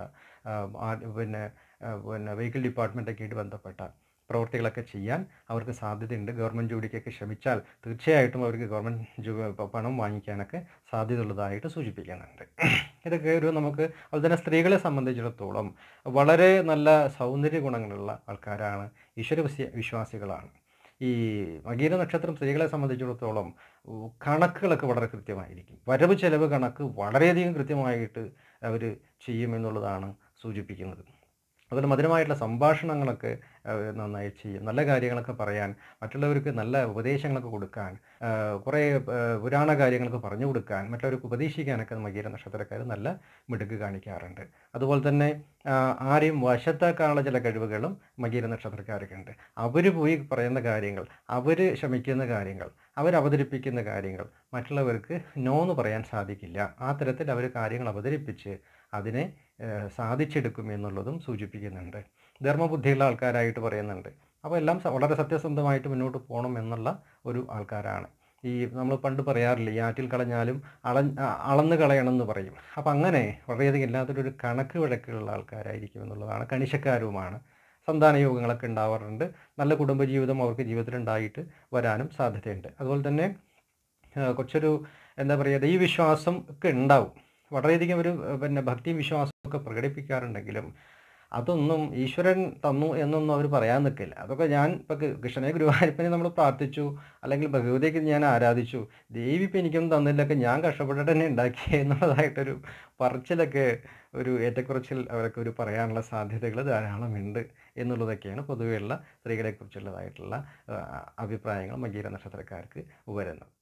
പിന്നെ പിന്നെ വെഹിക്കിൾ ഡിപ്പാർട്ട്മെൻറ്റൊക്കെ ആയിട്ട് ബന്ധപ്പെട്ട പ്രവൃത്തികളൊക്കെ ചെയ്യാൻ അവർക്ക് സാധ്യതയുണ്ട്. ഗവൺമെൻറ് ജോലിക്കൊക്കെ ശ്രമിച്ചാൽ തീർച്ചയായിട്ടും അവർക്ക് ഗവൺമെൻറ് പണം വാങ്ങിക്കാനൊക്കെ സാധ്യതയുള്ളതായിട്ട് സൂചിപ്പിക്കുന്നുണ്ട്. ഇതൊക്കെ ഒരു നമുക്ക് അതുപോലെ തന്നെ സ്ത്രീകളെ സംബന്ധിച്ചിടത്തോളം വളരെ നല്ല സൗന്ദര്യ ഗുണങ്ങളുള്ള ആൾക്കാരാണ്, ഈശ്വര വിശ്വാസികളാണ്. ഈ മകീര നക്ഷത്രം സ്ത്രീകളെ സംബന്ധിച്ചിടത്തോളം കണക്കുകളൊക്കെ വളരെ കൃത്യമായിരിക്കും. വരവ് ചെലവ് കണക്ക് വളരെയധികം കൃത്യമായിട്ട് അവർ ചെയ്യുമെന്നുള്ളതാണ് സൂചിപ്പിക്കുന്നത്. അതുപോലെ മധുരമായിട്ടുള്ള സംഭാഷണങ്ങളൊക്കെ നന്നായി ചെയ്യും. നല്ല കാര്യങ്ങളൊക്കെ പറയാൻ, മറ്റുള്ളവർക്ക് നല്ല ഉപദേശങ്ങളൊക്കെ കൊടുക്കാൻ, കുറേ പുരാണ കാര്യങ്ങളൊക്കെ പറഞ്ഞു കൊടുക്കാൻ, മറ്റുള്ളവർക്ക് ഉപദേശിക്കാനൊക്കെ മകീര നക്ഷത്രക്കാർ നല്ല മിടുക്ക് കാണിക്കാറുണ്ട്. അതുപോലെ തന്നെ ആരെയും വശത്താക്കാനുള്ള ചില കഴിവുകളും മകീര നക്ഷത്രക്കാർക്കുണ്ട്. അവർ പോയി പറയുന്ന കാര്യങ്ങൾ, അവർ ശ്രമിക്കുന്ന കാര്യങ്ങൾ, അവരവതരിപ്പിക്കുന്ന കാര്യങ്ങൾ മറ്റുള്ളവർക്ക് നോ എന്ന് പറയാൻ സാധിക്കില്ല. ആ തരത്തിൽ അവർ കാര്യങ്ങൾ അവതരിപ്പിച്ച് അതിനെ സാധിച്ചെടുക്കും എന്നുള്ളതും സൂചിപ്പിക്കുന്നുണ്ട്. ധർമ്മബുദ്ധിയുള്ള ആൾക്കാരായിട്ട് പറയുന്നുണ്ട്. അപ്പോൾ എല്ലാം വളരെ സത്യസന്ധമായിട്ട് മുന്നോട്ട് പോകണം എന്നുള്ള ഒരു ആൾക്കാരാണ്. ഈ നമ്മൾ പണ്ട് പറയാറില്ല, ഈ ആറ്റിൽ കളഞ്ഞാലും അള അളന്ന് കളയണം എന്ന് പറയും. അപ്പം അങ്ങനെ വളരെയധികം എല്ലാത്തിലൊരു കണക്ക് വഴക്കുള്ള ആൾക്കാരായിരിക്കും എന്നുള്ളതാണ്. കണിശക്കാരുമാണ്. സന്താന യോഗങ്ങളൊക്കെ ഉണ്ടാവാറുണ്ട്. നല്ല കുടുംബജീവിതം അവർക്ക് ജീവിതത്തിലുണ്ടായിട്ട് വരാനും സാധ്യതയുണ്ട്. അതുപോലെ തന്നെ കുറച്ചൊരു എന്താ പറയുക, ദൈവവിശ്വാസം ഒക്കെ ഉണ്ടാവും. വളരെയധികം ഒരു പിന്നെ ഭക്തിയും വിശ്വാസമൊക്കെ പ്രകടിപ്പിക്കാറുണ്ടെങ്കിലും അതൊന്നും ഈശ്വരൻ തന്നു എന്നൊന്നും അവർ പറയാൻ നിൽക്കില്ല. അതൊക്കെ ഞാൻ ഇപ്പോൾ കൃഷ്ണനെ ഗുരുവായൂരപ്പനെ നമ്മൾ പ്രാർത്ഥിച്ചു, അല്ലെങ്കിൽ ഭഗവതിക്ക് ഞാൻ ആരാധിച്ചു, ദേവി ഇപ്പം എനിക്കൊന്നും തന്നില്ലൊക്കെ ഞാൻ കഷ്ടപ്പെട്ടിട്ട് തന്നെ ഉണ്ടാക്കി എന്നുള്ളതായിട്ടൊരു പറച്ചിലൊക്കെ, ഒരു ഏറ്റക്കുറച്ചിൽ അവരൊക്കെ ഒരു പറയാനുള്ള സാധ്യതകൾ ധാരാളമുണ്ട് എന്നുള്ളതൊക്കെയാണ് പൊതുവെയുള്ള സ്ത്രീകളെക്കുറിച്ചുള്ളതായിട്ടുള്ള അഭിപ്രായങ്ങൾ മകീര നക്ഷത്രക്കാർക്ക് വരുന്നത്.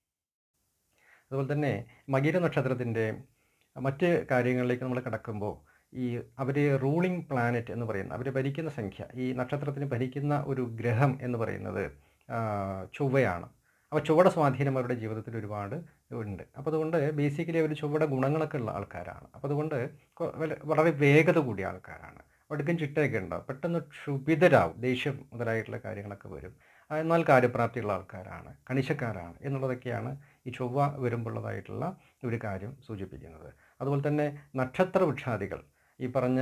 അതുപോലെ തന്നെ മകീര നക്ഷത്രത്തിൻ്റെ മറ്റ് കാര്യങ്ങളിലേക്ക് നമ്മൾ കടക്കുമ്പോൾ ഈ അവർ റൂളിംഗ് പ്ലാനറ്റ് എന്ന് പറയുന്ന, അവർ ഭരിക്കുന്ന സംഖ്യ, ഈ നക്ഷത്രത്തിന് ഭരിക്കുന്ന ഒരു ഗ്രഹം എന്ന് പറയുന്നത് ചൊവ്വയാണ്. അപ്പോൾ ചൊവ്വയുടെ സ്വാധീനം അവരുടെ ജീവിതത്തിൽ ഒരുപാട് ഉണ്ട്. അപ്പോൾ അതുകൊണ്ട് ബേസിക്കലി അവർ ചൊവ്വയുടെ ഗുണങ്ങളൊക്കെ ഉള്ള ആൾക്കാരാണ്. അപ്പോൾ അതുകൊണ്ട് വളരെ വേഗത കൂടിയ ആൾക്കാരാണ്. ഒടുക്കം ചിട്ടയൊക്കെ ഉണ്ടാവും. പെട്ടെന്ന് ക്ഷുഭിതരാവും, ദേഷ്യം മുതലായിട്ടുള്ള കാര്യങ്ങളൊക്കെ വരും. എന്നാൽ കാര്യപ്രാപ്തിയുള്ള ആൾക്കാരാണ്, കണിശക്കാരാണ് എന്നുള്ളതൊക്കെയാണ് ഈ ചൊവ്വ വരുമ്പോഴുള്ളതായിട്ടുള്ള ഒരു കാര്യം സൂചിപ്പിക്കുന്നത്. അതുപോലെ തന്നെ നക്ഷത്ര വൃക്ഷാദികൾ, ഈ പറഞ്ഞ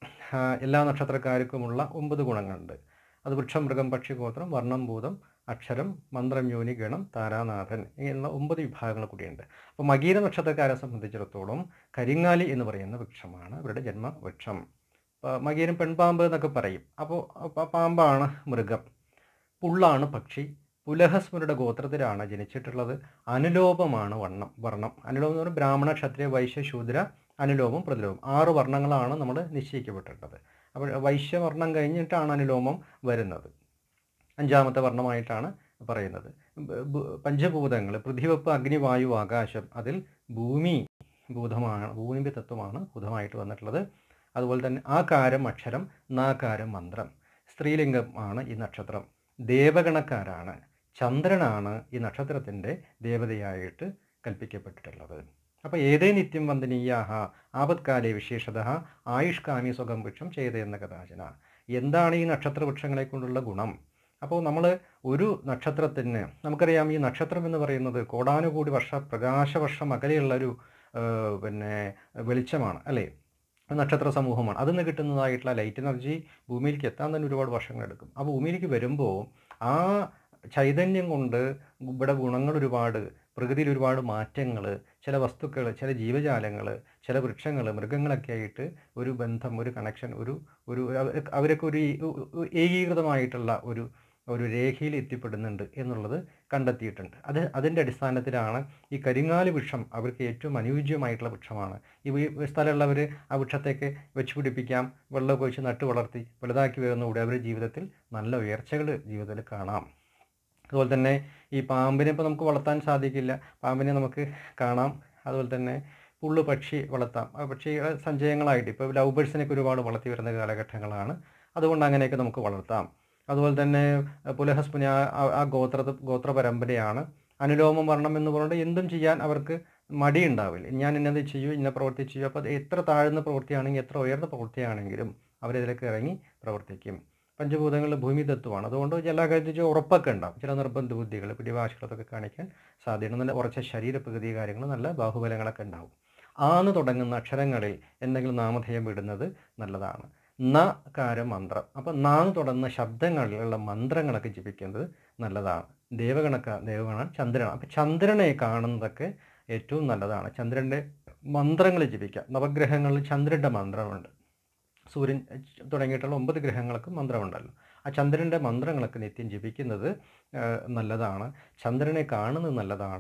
എല്ലാ നക്ഷത്രക്കാർക്കുമുള്ള ഒമ്പത് ഗുണങ്ങളുണ്ട്. അത് വൃക്ഷം, മൃഗം, പക്ഷി, ഗോത്രം, വർണ്ണം, ഭൂതം, അക്ഷരം, മന്ത്രം, യോനി, ഗണം, താരാനാഥൻ ഇങ്ങനെയുള്ള ഒമ്പത് വിഭാഗങ്ങൾ കൂടിയുണ്ട്. അപ്പോൾ മകീര നക്ഷത്രക്കാരെ സംബന്ധിച്ചിടത്തോളം കരിങ്ങാലി എന്ന് പറയുന്ന വൃക്ഷമാണ് അവരുടെ ജന്മവൃക്ഷം. മകീരം പെൺപാമ്പ് എന്നൊക്കെ പറയും. അപ്പോൾ പാമ്പാണ് മൃഗം, പുള്ളാണ് പക്ഷി, പുലഹസ്മരുടെ ഗോത്രത്തിലാണ് ജനിച്ചിട്ടുള്ളത്. അനുലോപമാണ് വർണ്ണം വർണ്ണം അനുലോപം എന്ന് പറഞ്ഞാൽ ബ്രാഹ്മണ, ക്ഷത്രിയ, വൈശ്യ, ശൂദ്ര, അനുലോപം, പ്രതിലോപം, ആറ് വർണ്ണങ്ങളാണ് നമ്മൾ നിശ്ചയിക്കപ്പെട്ടിട്ടുള്ളത്. അപ്പോൾ വൈശ്യവർണ്ണം കഴിഞ്ഞിട്ടാണ് അനുലോമം വരുന്നത്. അഞ്ചാമത്തെ വർണ്ണമായിട്ടാണ് പറയുന്നത്. പഞ്ചഭൂതങ്ങൾ പൃഥ്വി, വെപ്പ്, അഗ്നി, വായു, ആകാശം, അതിൽ ഭൂമി ഭൂതമാണ്, ഭൂമി തത്വമാണ് ഭൂതമായിട്ട് വന്നിട്ടുള്ളത്. അതുപോലെ തന്നെ ആകാരം അക്ഷരം, നാകാരം മന്ത്രം. സ്ത്രീലിംഗം ആണ് ഈ നക്ഷത്രം. ദേവഗണക്കാരാണ്. ചന്ദ്രനാണ് ഈ നക്ഷത്രത്തിൻ്റെ ദേവതയായിട്ട് കൽപ്പിക്കപ്പെട്ടിട്ടുള്ളത്. അപ്പോൾ ഏതേ നിത്യം വന്ദനീയാഹ ആപത്കാലേ വിശേഷത ആയുഷ്കാമി സ്വകം വൃക്ഷം ചെയ്തയെന്ന കഥാചന. എന്താണ് ഈ നക്ഷത്ര വൃക്ഷങ്ങളെ കൊണ്ടുള്ള ഗുണം? അപ്പോൾ നമ്മൾ ഒരു നക്ഷത്രത്തിന്, നമുക്കറിയാം ഈ നക്ഷത്രം എന്ന് പറയുന്നത് കോടാനുകൂടി വർഷ പ്രകാശവർഷം അകലെയുള്ളൊരു പിന്നെ വെളിച്ചമാണ് അല്ലേ, നക്ഷത്ര സമൂഹമാണ്. അതിൽ നിന്ന് കിട്ടുന്നതായിട്ടുള്ള ലൈറ്റ് എനർജി ഭൂമിയിലേക്ക് എത്താൻ തന്നെ ഒരുപാട് വർഷങ്ങളെടുക്കും. ആ ഭൂമിയിലേക്ക് വരുമ്പോൾ ആ ചൈതന്യം കൊണ്ട് ഇവിടെ ഗുണങ്ങൾ ഒരുപാട്, പ്രകൃതിയിൽ ഒരുപാട് മാറ്റങ്ങൾ, ചില വസ്തുക്കൾ, ചില ജീവജാലങ്ങൾ, ചില വൃക്ഷങ്ങൾ, മൃഗങ്ങളൊക്കെ ആയിട്ട് ഒരു ബന്ധം, ഒരു കണക്ഷൻ, ഒരു ഒരു അവരൊക്കെ ഒരു ഏകീകൃതമായിട്ടുള്ള ഒരു ഒരു രേഖയിൽ എത്തിപ്പെടുന്നുണ്ട് എന്നുള്ളത് കണ്ടെത്തിയിട്ടുണ്ട്. അത് അതിൻ്റെ അടിസ്ഥാനത്തിലാണ് ഈ കരിങ്ങാലി വൃക്ഷം അവർക്ക് ഏറ്റവും അനുയോജ്യമായിട്ടുള്ള വൃക്ഷമാണ്. ഈ സ്ഥലമുള്ളവർ ആ വൃക്ഷത്തേക്ക് വെച്ച് പിടിപ്പിക്കാം, വെള്ളം ഒഴിച്ച് നട്ട് വളർത്തി വലുതാക്കി വരുന്നതോടെ അവരുടെ ജീവിതത്തിൽ നല്ല ഉയർച്ചകൾ ജീവിതത്തിൽ കാണാം. അതുപോലെ തന്നെ ഈ പാമ്പിനെ ഇപ്പോൾ നമുക്ക് വളർത്താൻ സാധിക്കില്ല, പാമ്പിനെ നമുക്ക് കാണാം. അതുപോലെ തന്നെ പുള്ളു പക്ഷി വളർത്താം. പക്ഷികളെ സഞ്ചയങ്ങളായിട്ട് ഇപ്പോൾ ലവ് ബേഴ്സിനൊക്കെ ഒരുപാട് വളർത്തി വരുന്ന കാലഘട്ടങ്ങളാണ്. അതുകൊണ്ട് അങ്ങനെയൊക്കെ നമുക്ക് വളർത്താം. അതുപോലെ തന്നെ പുലഹസ്മുനി ആ ഗോത്ര ഗോത്ര പരമ്പരയാണ്. അനുലോമം വർണ്ണം എന്ന് പറഞ്ഞിട്ട് എന്തും ചെയ്യാൻ അവർക്ക് മടിയുണ്ടാവില്ല. ഞാൻ ഇന്നത് ചെയ്യൂ, ഇന്ന പ്രവൃത്തി ചെയ്യൂ. അപ്പോൾ അത് എത്ര താഴ്ന്ന പ്രവൃത്തിയാണെങ്കിൽ എത്ര ഉയർന്ന പ്രവൃത്തിയാണെങ്കിലും അവരിതിലേക്ക് ഇറങ്ങി പ്രവർത്തിക്കും. പഞ്ചഭൂതങ്ങളിൽ ഭൂമി തത്വമാണ്. അതുകൊണ്ട് എല്ലാ കാര്യത്തിലും ഉറപ്പൊക്കെ ഉണ്ടാവും. ചില നിർബന്ധ ബുദ്ധികൾ, പിടിവാശികളൊക്കെ കാണിക്കാൻ സാധ്യത, നല്ല ഉറച്ച ശരീരപ്രകൃതി കാര്യങ്ങൾ, നല്ല ബാഹുബലങ്ങളൊക്കെ ഉണ്ടാവും. ആന്ന് തുടങ്ങുന്ന അക്ഷരങ്ങളിൽ എന്തെങ്കിലും നാമധേയം വിടുന്നത് നല്ലതാണ്. ന കാര മന്ത്രം, അപ്പോൾ നാന്ന് തുടങ്ങുന്ന ശബ്ദങ്ങളിലുള്ള മന്ത്രങ്ങളൊക്കെ ജപിക്കുന്നത് നല്ലതാണ്. ദേവഗണക്ക ദേവഗണ ചന്ദ്രനാണ്. അപ്പോൾ ചന്ദ്രനെ കാണുന്നതൊക്കെ ഏറ്റവും നല്ലതാണ്. ചന്ദ്രൻ്റെ മന്ത്രങ്ങൾ ജപിക്കുക. നവഗ്രഹങ്ങളിൽ ചന്ദ്രൻ്റെ മന്ത്രമുണ്ട്. സൂര്യൻ തുടങ്ങിയിട്ടുള്ള ഒമ്പത് ഗ്രഹങ്ങൾക്ക് മന്ത്രമുണ്ടല്ലോ. ആ ചന്ദ്രൻ്റെ മന്ത്രങ്ങളൊക്കെ നിത്യം ജപിക്കുന്നത് നല്ലതാണ്. ചന്ദ്രനെ കാണുന്നത് നല്ലതാണ്.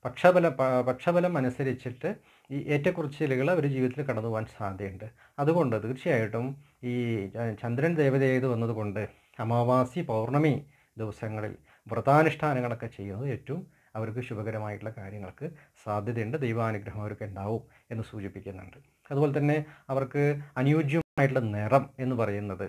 പക്ഷബല പക്ഷബലം അനുസരിച്ചിട്ട് ഈ ഏറ്റക്കുറച്ചിലുകൾ അവർ ജീവിതത്തിൽ കടന്നു പോകാൻ സാധ്യതയുണ്ട്. അതുകൊണ്ട് തീർച്ചയായിട്ടും ഈ ചന്ദ്രൻ ദേവതയായത് വന്നതുകൊണ്ട് അമാവാസി പൗർണമി ദിവസങ്ങളിൽ വ്രതാനുഷ്ഠാനങ്ങളൊക്കെ ചെയ്യുന്നത് ഏറ്റവും അവർക്ക് ശുഭകരമായിട്ടുള്ള കാര്യങ്ങൾക്ക് സാധ്യതയുണ്ട്. ദൈവാനുഗ്രഹം അവർക്ക് ഉണ്ടാവും എന്ന് സൂചിപ്പിക്കുന്നുണ്ട്. അതുപോലെ തന്നെ അവർക്ക് അനുയോജ്യമായിട്ടുള്ള നിറം എന്ന് പറയുന്നത്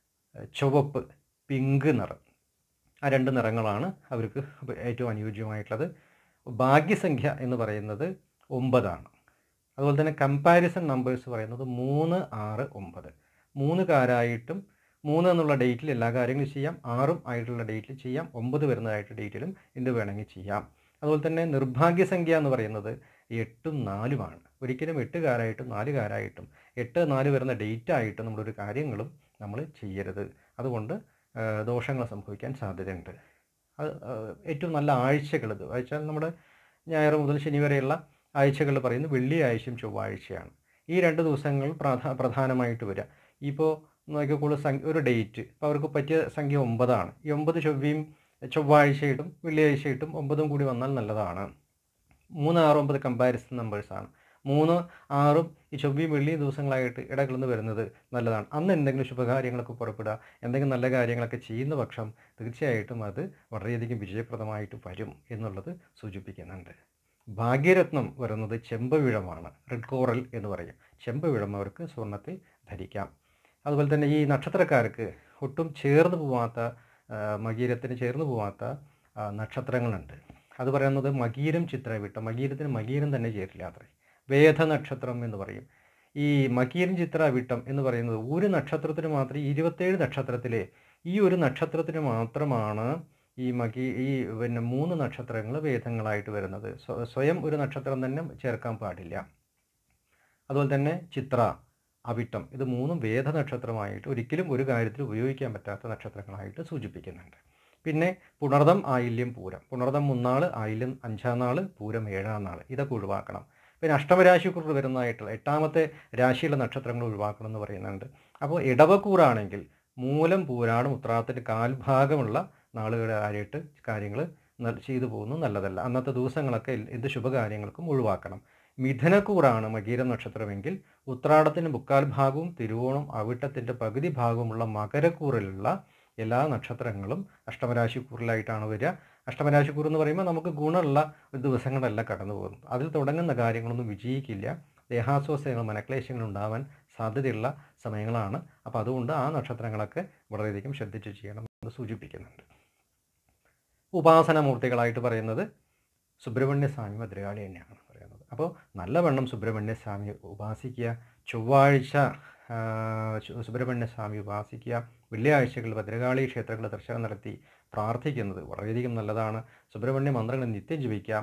ചുവപ്പ്, പിങ്ക് നിറം. ആ രണ്ട് നിറങ്ങളാണ് അവർക്ക് ഏറ്റവും അനുയോജ്യമായിട്ടുള്ളത്. ഭാഗ്യസംഖ്യ എന്ന് പറയുന്നത് ഒമ്പതാണ്. അതുപോലെ തന്നെ കമ്പാരിസൺ നമ്പേഴ്സ് പറയുന്നത് മൂന്ന്, ആറ്, ഒമ്പത്. മൂന്ന് കാരായിട്ടും മൂന്ന് എന്നുള്ള ഡേറ്റിൽ എല്ലാ കാര്യങ്ങളും ചെയ്യാം, ആറും ആയിട്ടുള്ള ഡേറ്റിൽ ചെയ്യാം, ഒമ്പത് വരുന്നതായിട്ട് ഡേറ്റിലും എന്ത് വേണമെങ്കിൽ ചെയ്യാം. അതുപോലെ തന്നെ നിർഭാഗ്യസംഖ്യ എന്ന് പറയുന്നത് എട്ടും നാലുമാണ്. ഒരിക്കലും എട്ടുകാരായിട്ടും നാലുകാരായിട്ടും എട്ട് നാല് വരുന്ന ഡേറ്റായിട്ടും നമ്മളൊരു കാര്യങ്ങളും നമ്മൾ ചെയ്യരുത്. അതുകൊണ്ട് ദോഷങ്ങൾ സംഭവിക്കാൻ സാധ്യതയുണ്ട്. അത് ഏറ്റവും നല്ല ആഴ്ചകൾ ഇത് വായിച്ചാൽ നമ്മുടെ ഞായർ മുതൽ ശനി വരെയുള്ള ആഴ്ചകൾ പറയുന്നത് വെള്ളിയാഴ്ചയും ചൊവ്വാഴ്ചയാണ്. ഈ രണ്ട് ദിവസങ്ങൾ പ്രധാ പ്രധാനമായിട്ട് വരിക. ഇപ്പോൾ നോക്കിക്കോളൂ, സംഖ്യ ഒരു ഡേറ്റ് ഇപ്പോൾ അവർക്ക് പറ്റിയ സംഖ്യ ഒമ്പതാണ്. ഈ ഒമ്പത് ചൊവ്വയും ചൊവ്വാഴ്ചയിട്ടും വെള്ളിയാഴ്ചയിട്ടും ഒമ്പതും കൂടി വന്നാൽ നല്ലതാണ്. മൂന്ന് ആറ് ഒമ്പത് കമ്പാരിസൺ നമ്പേഴ്സാണ്. മൂന്ന് ആറും ഈ ചൊവ്വയും വെള്ളിയും ദിവസങ്ങളായിട്ട് ഇടകലർന്ന് വരുന്നത് നല്ലതാണ്. അന്ന് എന്തെങ്കിലും ശുഭകാര്യങ്ങളൊക്കെ പുറപ്പെടുക, എന്തെങ്കിലും നല്ല കാര്യങ്ങളൊക്കെ ചെയ്യുന്ന പക്ഷം തീർച്ചയായിട്ടും അത് വളരെയധികം വിജയപ്രദമായിട്ട് വരും എന്നുള്ളത് സൂചിപ്പിക്കുന്നുണ്ട്. ഭാഗ്യരത്നം വരുന്നത് ചെമ്പവിഴമാണ്, റെഡ് കോറൽ എന്ന് പറയും. ചെമ്പവിഴം അവർക്ക് സ്വർണ്ണത്തിൽ ധരിക്കാം. അതുപോലെ തന്നെ ഈ നക്ഷത്രക്കാർക്ക് ഒട്ടും ചേർന്ന് പോവാത്ത മകീരത്തിന് ചേർന്ന് പോവാത്ത നക്ഷത്രങ്ങളുണ്ട്. അത് പറയുന്നത് മകീരം, ചിത്രവിട്ടം. മകീരത്തിന് മകീരം തന്നെ ചേരില്ല അത്രേ. വേദ നക്ഷത്രം എന്ന് പറയും. ഈ മകീരം, ചിത്രവിട്ടം എന്ന് പറയുന്നത് ഒരു നക്ഷത്രത്തിന് മാത്രം, ഇരുപത്തേഴ് നക്ഷത്രത്തിലെ ഈ ഒരു നക്ഷത്രത്തിന് മാത്രമാണ് ഈ മകി ഈ പിന്നെ മൂന്ന് നക്ഷത്രങ്ങൾ വേദങ്ങളായിട്ട് വരുന്നത്. സ്വയം ഒരു നക്ഷത്രം തന്നെ ചേർക്കാൻ പാടില്ല. അതുപോലെ തന്നെ ചിത്ര, അവിട്ടം, ഇത് മൂന്നും വേദ നക്ഷത്രമായിട്ട് ഒരിക്കലും ഒരു കാര്യത്തിൽ ഉപയോഗിക്കാൻ പറ്റാത്ത നക്ഷത്രങ്ങളായിട്ട് സൂചിപ്പിക്കുന്നുണ്ട്. പിന്നെ പുണർദം, ആയില്യം, പൂരം. പുണർദം മൂന്നാൾ, ആയില്യം അഞ്ചാം നാൾ, പൂരം ഏഴാം നാൾ. ഇതൊക്കെ ഒഴിവാക്കണം. പിന്നെ അഷ്ടമരാശിക്കുറിൽ വരുന്നതായിട്ടുള്ള എട്ടാമത്തെ രാശിയുള്ള നക്ഷത്രങ്ങൾ ഒഴിവാക്കണം എന്ന് പറയുന്നുണ്ട്. അപ്പോൾ ഇടവക്കൂറാണെങ്കിൽ മൂലം, പൂരാടും, ഉത്രാടത്തിൻ്റെ കാൽഭാഗമുള്ള നാളുകളായിട്ട് കാര്യങ്ങൾ ചെയ്തു പോകുന്നത് നല്ലതല്ല. അന്നത്തെ ദിവസങ്ങളൊക്കെ എന്ത് ശുഭകാര്യങ്ങൾക്കും ഒഴിവാക്കണം. മിഥുനക്കൂറാണ് മകീരം നക്ഷത്രമെങ്കിൽ ഉത്രാടത്തിൻ്റെ മുക്കാൽ ഭാഗവും തിരുവോണം അവിട്ടത്തിൻ്റെ പകുതി ഭാഗവുമുള്ള മകരക്കൂറിലുള്ള എല്ലാ നക്ഷത്രങ്ങളും അഷ്ടമരാശിക്കൂറിലായിട്ടാണ് വരിക. അഷ്ടമരാശിക്കൂർ എന്ന് പറയുമ്പോൾ നമുക്ക് ഗുണമുള്ള ഒരു ദിവസങ്ങളല്ല കടന്നു പോകുന്നത്. അതിൽ തുടങ്ങുന്ന കാര്യങ്ങളൊന്നും വിജയിക്കില്ല. ദേഹാസ്വാസ്ഥ്യങ്ങൾ, മനക്ലേശങ്ങൾ ഉണ്ടാവാൻ സാധ്യതയുള്ള സമയങ്ങളാണ്. അപ്പോൾ അതുകൊണ്ട് ആ നക്ഷത്രങ്ങളൊക്കെ വളരെയധികം ശ്രദ്ധിച്ച് ചെയ്യണം എന്ന് സൂചിപ്പിക്കുന്നുണ്ട്. ഉപാസനമൂർത്തികളായിട്ട് പറയുന്നത് സുബ്രഹ്മണ്യ സ്വാമി, ഭദ്രകാളി തന്നെയാണ് പറയുന്നത്. അപ്പോൾ നല്ലവണ്ണം സുബ്രഹ്മണ്യ സ്വാമി ഉപാസിക്കുക. ചൊവ്വാഴ്ച സുബ്രഹ്മണ്യ സ്വാമി ഉപാസിക്കുക. വെള്ളിയാഴ്ചകൾ ഭദ്രകാളി ക്ഷേത്രങ്ങളിൽ ദർശനം നടത്തി പ്രാർത്ഥിക്കുന്നത് വളരെയധികം നല്ലതാണ്. സുബ്രഹ്മണ്യ മന്ത്രങ്ങൾ നിത്യം ജപിക്കാം.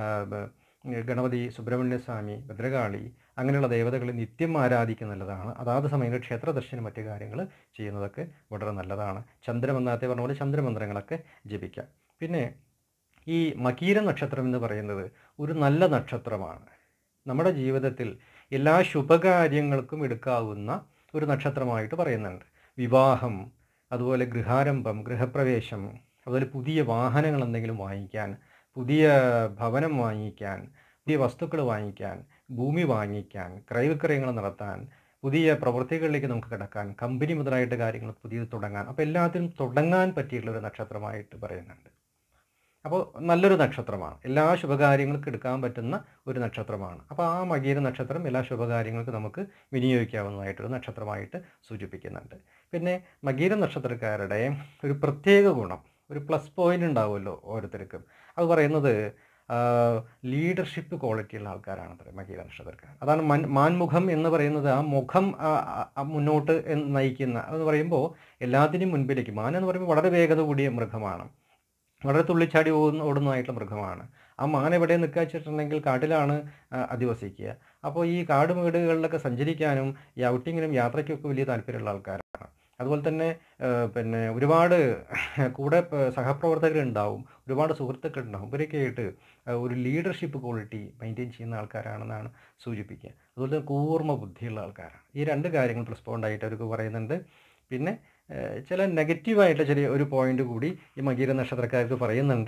ഗണപതി, സുബ്രഹ്മണ്യ സ്വാമി, ഭദ്രകാളി അങ്ങനെയുള്ള ദേവതകളെ നിത്യം ആരാധിക്കുന്നത് നല്ലതാണ്. അതാത് സമയങ്ങളിൽ ക്ഷേത്ര ദർശനം മറ്റു കാര്യങ്ങൾ ചെയ്യുന്നതൊക്കെ വളരെ നല്ലതാണ്. ചന്ദ്രമന്ത്രത്തെ പറഞ്ഞ പോലെ ചന്ദ്രമന്ത്രങ്ങളൊക്കെ ജപിക്കാം. പിന്നെ ഈ മകീര നക്ഷത്രം എന്ന് പറയുന്നത് ഒരു നല്ല നക്ഷത്രമാണ്. നമ്മുടെ ജീവിതത്തിൽ എല്ലാ ശുഭകാര്യങ്ങൾക്കും എടുക്കാവുന്ന ഒരു നക്ഷത്രമായിട്ട് പറയുന്നുണ്ട്. വിവാഹം, അതുപോലെ ഗൃഹാരംഭം, ഗൃഹപ്രവേശം, അതുപോലെ പുതിയ വാഹനങ്ങൾ എന്തെങ്കിലും വാങ്ങിക്കാൻ, പുതിയ ഭവനം വാങ്ങിക്കാൻ, പുതിയ വസ്തുക്കൾ വാങ്ങിക്കാൻ, ഭൂമി വാങ്ങിക്കാൻ, ക്രയവിക്രയങ്ങൾ നടത്താൻ, പുതിയ പ്രവൃത്തികളിലേക്ക് നമുക്ക് കിടക്കാൻ, കമ്പനി മുതലായിട്ട് കാര്യങ്ങൾ പുതിയത് തുടങ്ങാൻ, അപ്പോൾ എല്ലാത്തിനും തുടങ്ങാൻ പറ്റിയിട്ടുള്ളൊരു നക്ഷത്രമായിട്ട് പറയുന്നുണ്ട്. അപ്പോൾ നല്ലൊരു നക്ഷത്രമാണ്. എല്ലാ ശുഭകാര്യങ്ങൾക്കും എടുക്കാൻ പറ്റുന്ന ഒരു നക്ഷത്രമാണ്. അപ്പോൾ ആ മകീര നക്ഷത്രം എല്ലാ ശുഭകാര്യങ്ങൾക്കും നമുക്ക് വിനിയോഗിക്കാവുന്നതായിട്ടൊരു നക്ഷത്രമായിട്ട് സൂചിപ്പിക്കുന്നുണ്ട്. പിന്നെ മകീര നക്ഷത്രക്കാരുടെ ഒരു പ്രത്യേക ഗുണം, ഒരു പ്ലസ് പോയിൻ്റ് ഉണ്ടാവുമല്ലോ ഓരോരുത്തർക്കും. അത് പറയുന്നത് ലീഡർഷിപ്പ് ക്വാളിറ്റിയുള്ള ആൾക്കാരാണ് അത്ര മകീര നക്ഷത്രക്കാർ. അതാണ് മൻ മാൻമുഖം എന്ന് പറയുന്നത്. ആ മുഖം മുന്നോട്ട് നയിക്കുന്ന എന്ന് പറയുമ്പോൾ എല്ലാത്തിനും മുൻപിലേക്ക്. മാൻ എന്ന് പറയുമ്പോൾ വളരെ വേഗത കൂടിയ മൃഗമാണ്, വളരെ തുള്ളിച്ചാടി ഓടുന്ന ഓടുന്നതായിട്ടുള്ള മൃഗമാണ്. ആ മാൻ എവിടെ നിൽക്കുക വെച്ചിട്ടുണ്ടെങ്കിൽ കാട്ടിലാണ് അധിവസിക്കുക. അപ്പോൾ ഈ കാട് വീടുകളിലൊക്കെ സഞ്ചരിക്കാനും ഈ ഔട്ടിങ്ങിനും യാത്രയ്ക്കൊക്കെ വലിയ താല്പര്യമുള്ള ആൾക്കാരാണ്. അതുപോലെ തന്നെ പിന്നെ ഒരുപാട് കൂടെ സഹപ്രവർത്തകരുണ്ടാവും, ഒരുപാട് സുഹൃത്തുക്കളുണ്ടാവും. ഇവരൊക്കെ ആയിട്ട് ഒരു ലീഡർഷിപ്പ് ക്വാളിറ്റി മെയിൻറ്റെയിൻ ചെയ്യുന്ന ആൾക്കാരാണെന്നാണ് സൂചിപ്പിക്കുക. അതുപോലെ തന്നെ കൂർമ്മ ബുദ്ധിയുള്ള ആൾക്കാരാണ്. ഈ രണ്ട് കാര്യങ്ങൾ പ്ലസ് പോയിൻ്റായിട്ട് അവർക്ക് പറയുന്നുണ്ട്. പിന്നെ ചില നെഗറ്റീവായിട്ട് ചെറിയ ഒരു പോയിൻ്റ് കൂടി ഈ മകീര നക്ഷത്രക്കാർക്ക് പറയുന്നുണ്ട്.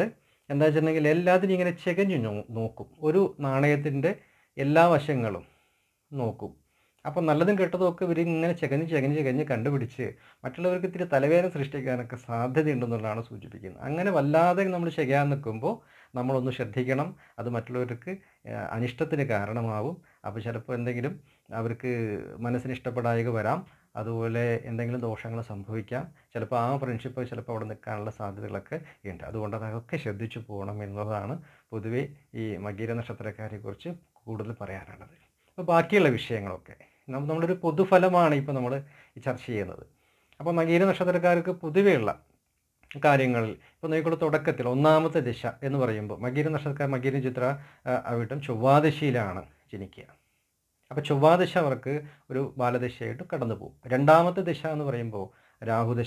എന്താ വെച്ചിട്ടുണ്ടെങ്കിൽ എല്ലാത്തിനും ഇങ്ങനെ ചെകഞ്ഞു നോക്കും, ഒരു നാണയത്തിൻ്റെ എല്ലാ വശങ്ങളും നോക്കും. അപ്പോൾ നല്ലതും കെട്ടതും ഒക്കെ ഇവർ ഇങ്ങനെ ചെകഞ്ഞ് ചെകഞ്ഞ് ചെകഞ്ഞ് കണ്ടുപിടിച്ച് മറ്റുള്ളവർക്ക് ഇത്തിരി തലവേദന സൃഷ്ടിക്കാനൊക്കെ സാധ്യതയുണ്ടെന്നുള്ളതാണ് സൂചിപ്പിക്കുന്നത്. അങ്ങനെ വല്ലാതെ നമ്മൾ ചെകയാൻ നിൽക്കുമ്പോൾ നമ്മളൊന്ന് ശ്രദ്ധിക്കണം, അത് മറ്റുള്ളവർക്ക് അനിഷ്ടത്തിന് കാരണമാവും. അപ്പോൾ ചിലപ്പോൾ എന്തെങ്കിലും അവർക്ക് മനസ്സിന് ഇഷ്ടപ്പെടായ്ക വരാം, അതുപോലെ എന്തെങ്കിലും ദോഷങ്ങൾ സംഭവിക്കാം. ചിലപ്പോൾ ആ ഫ്രണ്ട്ഷിപ്പ് ചിലപ്പോൾ അവിടെ നിൽക്കാനുള്ള സാധ്യതകളൊക്കെ ഉണ്ട്. അതുകൊണ്ട് അതൊക്കെ ശ്രദ്ധിച്ചു പോകണം എന്നതാണ് പൊതുവെ ഈ മകീര നക്ഷത്രക്കാരെക്കുറിച്ച് കൂടുതൽ പറയാനുള്ളത്. അപ്പോൾ ബാക്കിയുള്ള വിഷയങ്ങളൊക്കെ നമ്മളൊരു പൊതുഫലമാണ് ഇപ്പോൾ നമ്മൾ ചർച്ച ചെയ്യുന്നത്. അപ്പോൾ മകീര നക്ഷത്രക്കാർക്ക് പൊതുവെയുള്ള കാര്യങ്ങളിൽ ഇപ്പോൾ നോക്കിക്കോളൂ, തുടക്കത്തിൽ ഒന്നാമത്തെ ദിശ എന്ന് പറയുമ്പോൾ മകീര നക്ഷത്രക്കാർ മകീര ചിത്ര അവിട്ടം ചൊവ്വാദശയിലാണ് ജനിക്കുക. അപ്പോൾ ചൊവ്വാദശ അവർക്ക് ഒരു ബാലദശയായിട്ട് കടന്നു പോകും. രണ്ടാമത്തെ ദിശ എന്ന് പറയുമ്പോൾ രാഹുദശ.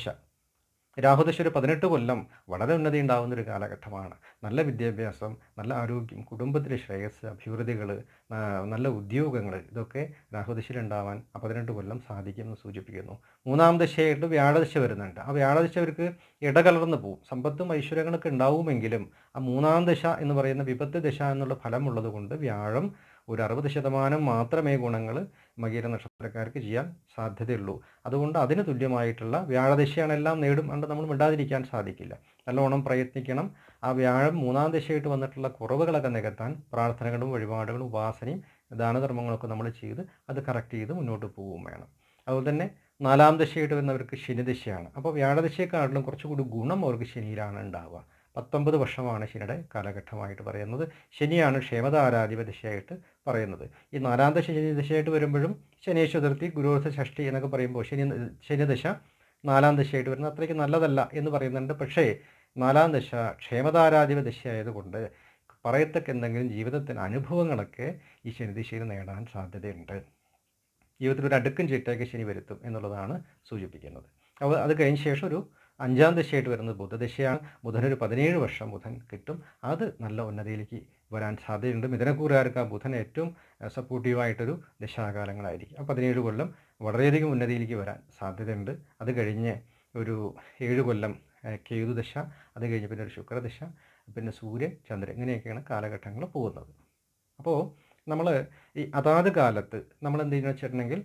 രാഹുദശ ഒരു പതിനെട്ട് കൊല്ലം വളരെ ഉന്നതി ഉണ്ടാകുന്നൊരു കാലഘട്ടമാണ്. നല്ല വിദ്യാഭ്യാസം, നല്ല ആരോഗ്യം, കുടുംബത്തിലെ ശ്രേയസ്, അഭിവൃദ്ധികൾ, നല്ല ഉദ്യോഗങ്ങൾ, ഇതൊക്കെ രാഹുദശയിലുണ്ടാവാൻ ആ പതിനെട്ട് കൊല്ലം സാധിക്കുമെന്ന് സൂചിപ്പിക്കുന്നു. മൂന്നാം ദശയായിട്ട് വ്യാഴദശ വരുന്നുണ്ട്. ആ വ്യാഴദശ അവർക്ക് ഇടകലർന്ന് പോവും. സമ്പത്തും ഐശ്വര്യങ്ങളൊക്കെ ഉണ്ടാവുമെങ്കിലും ആ മൂന്നാം ദശ എന്ന് പറയുന്ന വിപത്ത് ദശ എന്നുള്ള ഫലമുള്ളത് കൊണ്ട് വ്യാഴം ഒരു അറുപത് ശതമാനം മാത്രമേ ഗുണങ്ങൾ മകീര നക്ഷത്രക്കാർക്ക് ചെയ്യാൻ സാധ്യതയുള്ളൂ. അതുകൊണ്ട് അതിന് തുല്യമായിട്ടുള്ള വ്യാഴദശയാണ് എല്ലാം നേടും കണ്ട് നമ്മൾ മിണ്ടാതിരിക്കാൻ സാധിക്കില്ല. നല്ലോണം പ്രയത്നിക്കണം. ആ വ്യാഴം മൂന്നാം ദശയായിട്ട് വന്നിട്ടുള്ള കുറവുകളൊക്കെ നികത്താൻ പ്രാർത്ഥനകളും വഴിപാടുകളും ഉപാസനയും ദാനധർമ്മങ്ങളൊക്കെ നമ്മൾ ചെയ്ത് അത് കറക്റ്റ് ചെയ്ത് മുന്നോട്ട് പോവുകയും വേണം. അതുപോലെ തന്നെ നാലാം ദശയായിട്ട് വരുന്നവർക്ക് ശനിദശയാണ്. അപ്പോൾ വ്യാഴദശയെക്കാട്ടിലും കുറച്ചുകൂടി ഗുണം അവർക്ക് ശനിയിലാണ് ഉണ്ടാവുക. പത്തൊമ്പത് വർഷമാണ് ശനിയുടെ കാലഘട്ടമായിട്ട് പറയുന്നത്. ശനിയാണ് ക്ഷേമതാരാധിപ ദശയായിട്ട് പറയുന്നത്. ഈ നാലാം ദശ ശനി ദശയായിട്ട് വരുമ്പോഴും ശനീശ ചതുർത്ഥി, ഗുരുവർഷ ഷഷ്ടി എന്നൊക്കെ പറയുമ്പോൾ ശനി ശനിദശ നാലാം ദശയായിട്ട് വരുന്നത് അത്രയ്ക്ക് നല്ലതല്ല എന്ന് പറയുന്നുണ്ട്. പക്ഷേ നാലാം ദശ ക്ഷേമതാരാധിപ ദശയായതുകൊണ്ട് പറയത്തക്ക എന്തെങ്കിലും ജീവിതത്തിന് അനുഭവങ്ങളൊക്കെ ഈ ശനിദശയിൽ നേടാൻ സാധ്യതയുണ്ട്. ജീവിതത്തിൽ ഒരു അടുക്കും ചിട്ടയൊക്കെ ശനി വരുത്തും എന്നുള്ളതാണ് സൂചിപ്പിക്കുന്നത്. അപ്പോൾ അത് കഴിഞ്ഞ ശേഷം ഒരു അഞ്ചാം ദശയായിട്ട് വരുന്നത് ബുധദശയാണ്. ബുധനൊരു പതിനേഴ് വർഷം ബുധൻ കിട്ടും. അത് നല്ല ഉന്നതിയിലേക്ക് വരാൻ സാധ്യതയുണ്ട്. മിഥുനക്കൂറുകാർക്ക് ആ ബുധൻ ഏറ്റവും സപ്പോർട്ടീവായിട്ടൊരു ദശാകാലങ്ങളായിരിക്കും. ആ പതിനേഴ് കൊല്ലം വളരെയധികം ഉന്നതിയിലേക്ക് വരാൻ സാധ്യതയുണ്ട്. അത് കഴിഞ്ഞ് ഒരു ഏഴ് കൊല്ലം കേതുദശ, അത് കഴിഞ്ഞ് പിന്നെ ഒരു ശുക്രദശ, പിന്നെ സൂര്യൻ, ചന്ദ്രൻ, ഇങ്ങനെയൊക്കെയാണ് കാലഘട്ടങ്ങൾ പോകുന്നത്. അപ്പോൾ നമ്മൾ ഈ അതാത് കാലത്ത് നമ്മൾ എന്ത് ചെയ്യുന്നത് വെച്ചിട്ടുണ്ടെങ്കിൽ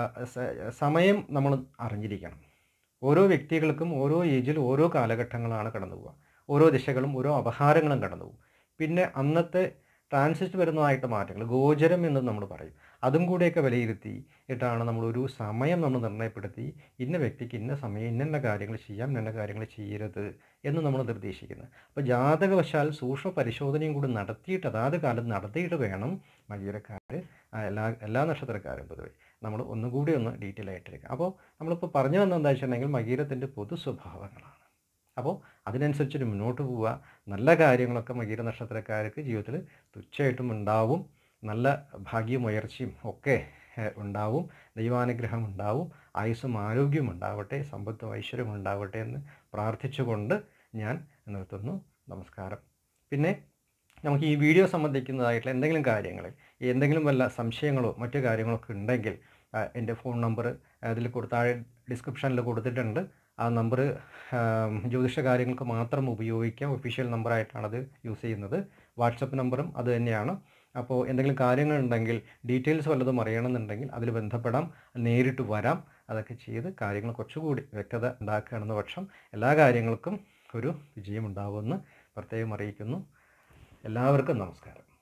സമയം നമ്മൾ അറിഞ്ഞിരിക്കണം. ഓരോ വ്യക്തികൾക്കും ഓരോ ഏജിൽ ഓരോ കാലഘട്ടങ്ങളാണ് കടന്നു പോവുക. ഓരോ ദിശകളും ഓരോ അപഹാരങ്ങളും കടന്നു പോകും. പിന്നെ അന്നത്തെ ട്രാൻസിറ്റ് വരുന്നതായിട്ട് മാറ്റങ്ങൾ, ഗോചരം എന്ന് നമ്മൾ പറയും, അതും കൂടെയൊക്കെ വിലയിരുത്തിയിട്ടാണ് നമ്മളൊരു സമയം നമ്മൾ നിർണ്ണയപ്പെടുത്തി ഇന്ന വ്യക്തിക്ക് ഇന്ന സമയം ഇന്ന കാര്യങ്ങൾ ചെയ്യാം, ഇന്ന കാര്യങ്ങൾ ചെയ്യരുത് എന്ന് നമ്മൾ നിർദ്ദേശിക്കുന്നത്. അപ്പോൾ ജാതകവശാൽ സൂക്ഷ്മ പരിശോധനയും കൂടി നടത്തിയിട്ട് അതാത് കാലത്ത് നടത്തിയിട്ട് വേണം മകീരക്കാർ എല്ലാ എല്ലാ നക്ഷത്രക്കാരും പൊതുവെ നമ്മൾ ഒന്നുകൂടി ഒന്ന് ഡീറ്റെയിൽ ആയിട്ടിരിക്കുക. അപ്പോൾ നമ്മളിപ്പോൾ പറഞ്ഞു വന്നത് എന്താ വെച്ചിട്ടുണ്ടെങ്കിൽ മകീരത്തിൻ്റെ പൊതു സ്വഭാവങ്ങളാണ്. അപ്പോൾ അതിനനുസരിച്ചൊരു മുന്നോട്ട് പോവുക. നല്ല കാര്യങ്ങളൊക്കെ മകീര നക്ഷത്രക്കാർക്ക് ജീവിതത്തിൽ തീർച്ചയായിട്ടും ഉണ്ടാവും. നല്ല ഭാഗ്യവും ഉയർച്ചയും ഒക്കെ ഉണ്ടാവും. ദൈവാനുഗ്രഹം ഉണ്ടാവും. ആയുസ്സും ആരോഗ്യവും ഉണ്ടാവട്ടെ, സമ്പത്തും ഐശ്വര്യവും ഉണ്ടാവട്ടെ എന്ന് പ്രാർത്ഥിച്ചുകൊണ്ട് ഞാൻ നിർത്തുന്നു. നമസ്കാരം. പിന്നെ നമുക്ക് ഈ വീഡിയോ സംബന്ധിക്കുന്നതായിട്ടുള്ള എന്തെങ്കിലും കാര്യങ്ങൾ, എന്തെങ്കിലും വല്ല സംശയങ്ങളോ മറ്റു കാര്യങ്ങളോ ഒക്കെ ഉണ്ടെങ്കിൽ എൻ്റെ ഫോൺ നമ്പർ അതിൽ താഴെ ഡിസ്ക്രിപ്ഷനിൽ കൊടുത്തിട്ടുണ്ട്. ആ നമ്പർ ജ്യോതിഷ കാര്യങ്ങൾക്ക് മാത്രം ഉപയോഗിക്കാം. ഒഫീഷ്യൽ നമ്പറായിട്ടാണത് യൂസ് ചെയ്യുന്നത്. വാട്സപ്പ് നമ്പറും അത് തന്നെയാണ്. അപ്പോൾ എന്തെങ്കിലും കാര്യങ്ങളുണ്ടെങ്കിൽ ഡീറ്റെയിൽസ് വല്ലതും അറിയണമെന്നുണ്ടെങ്കിൽ അതിൽ ബന്ധപ്പെടാം, നേരിട്ട് വരാം. അതൊക്കെ ചെയ്ത് കാര്യങ്ങൾ കുറച്ചുകൂടി വ്യക്തത ഉണ്ടാക്കുകയാണെന്ന പക്ഷം എല്ലാ കാര്യങ്ങൾക്കും ഒരു വിജയമുണ്ടാവുമെന്ന് പ്രത്യേകം അറിയിക്കുന്നു. എല്ലാവർക്കും നമസ്കാരം.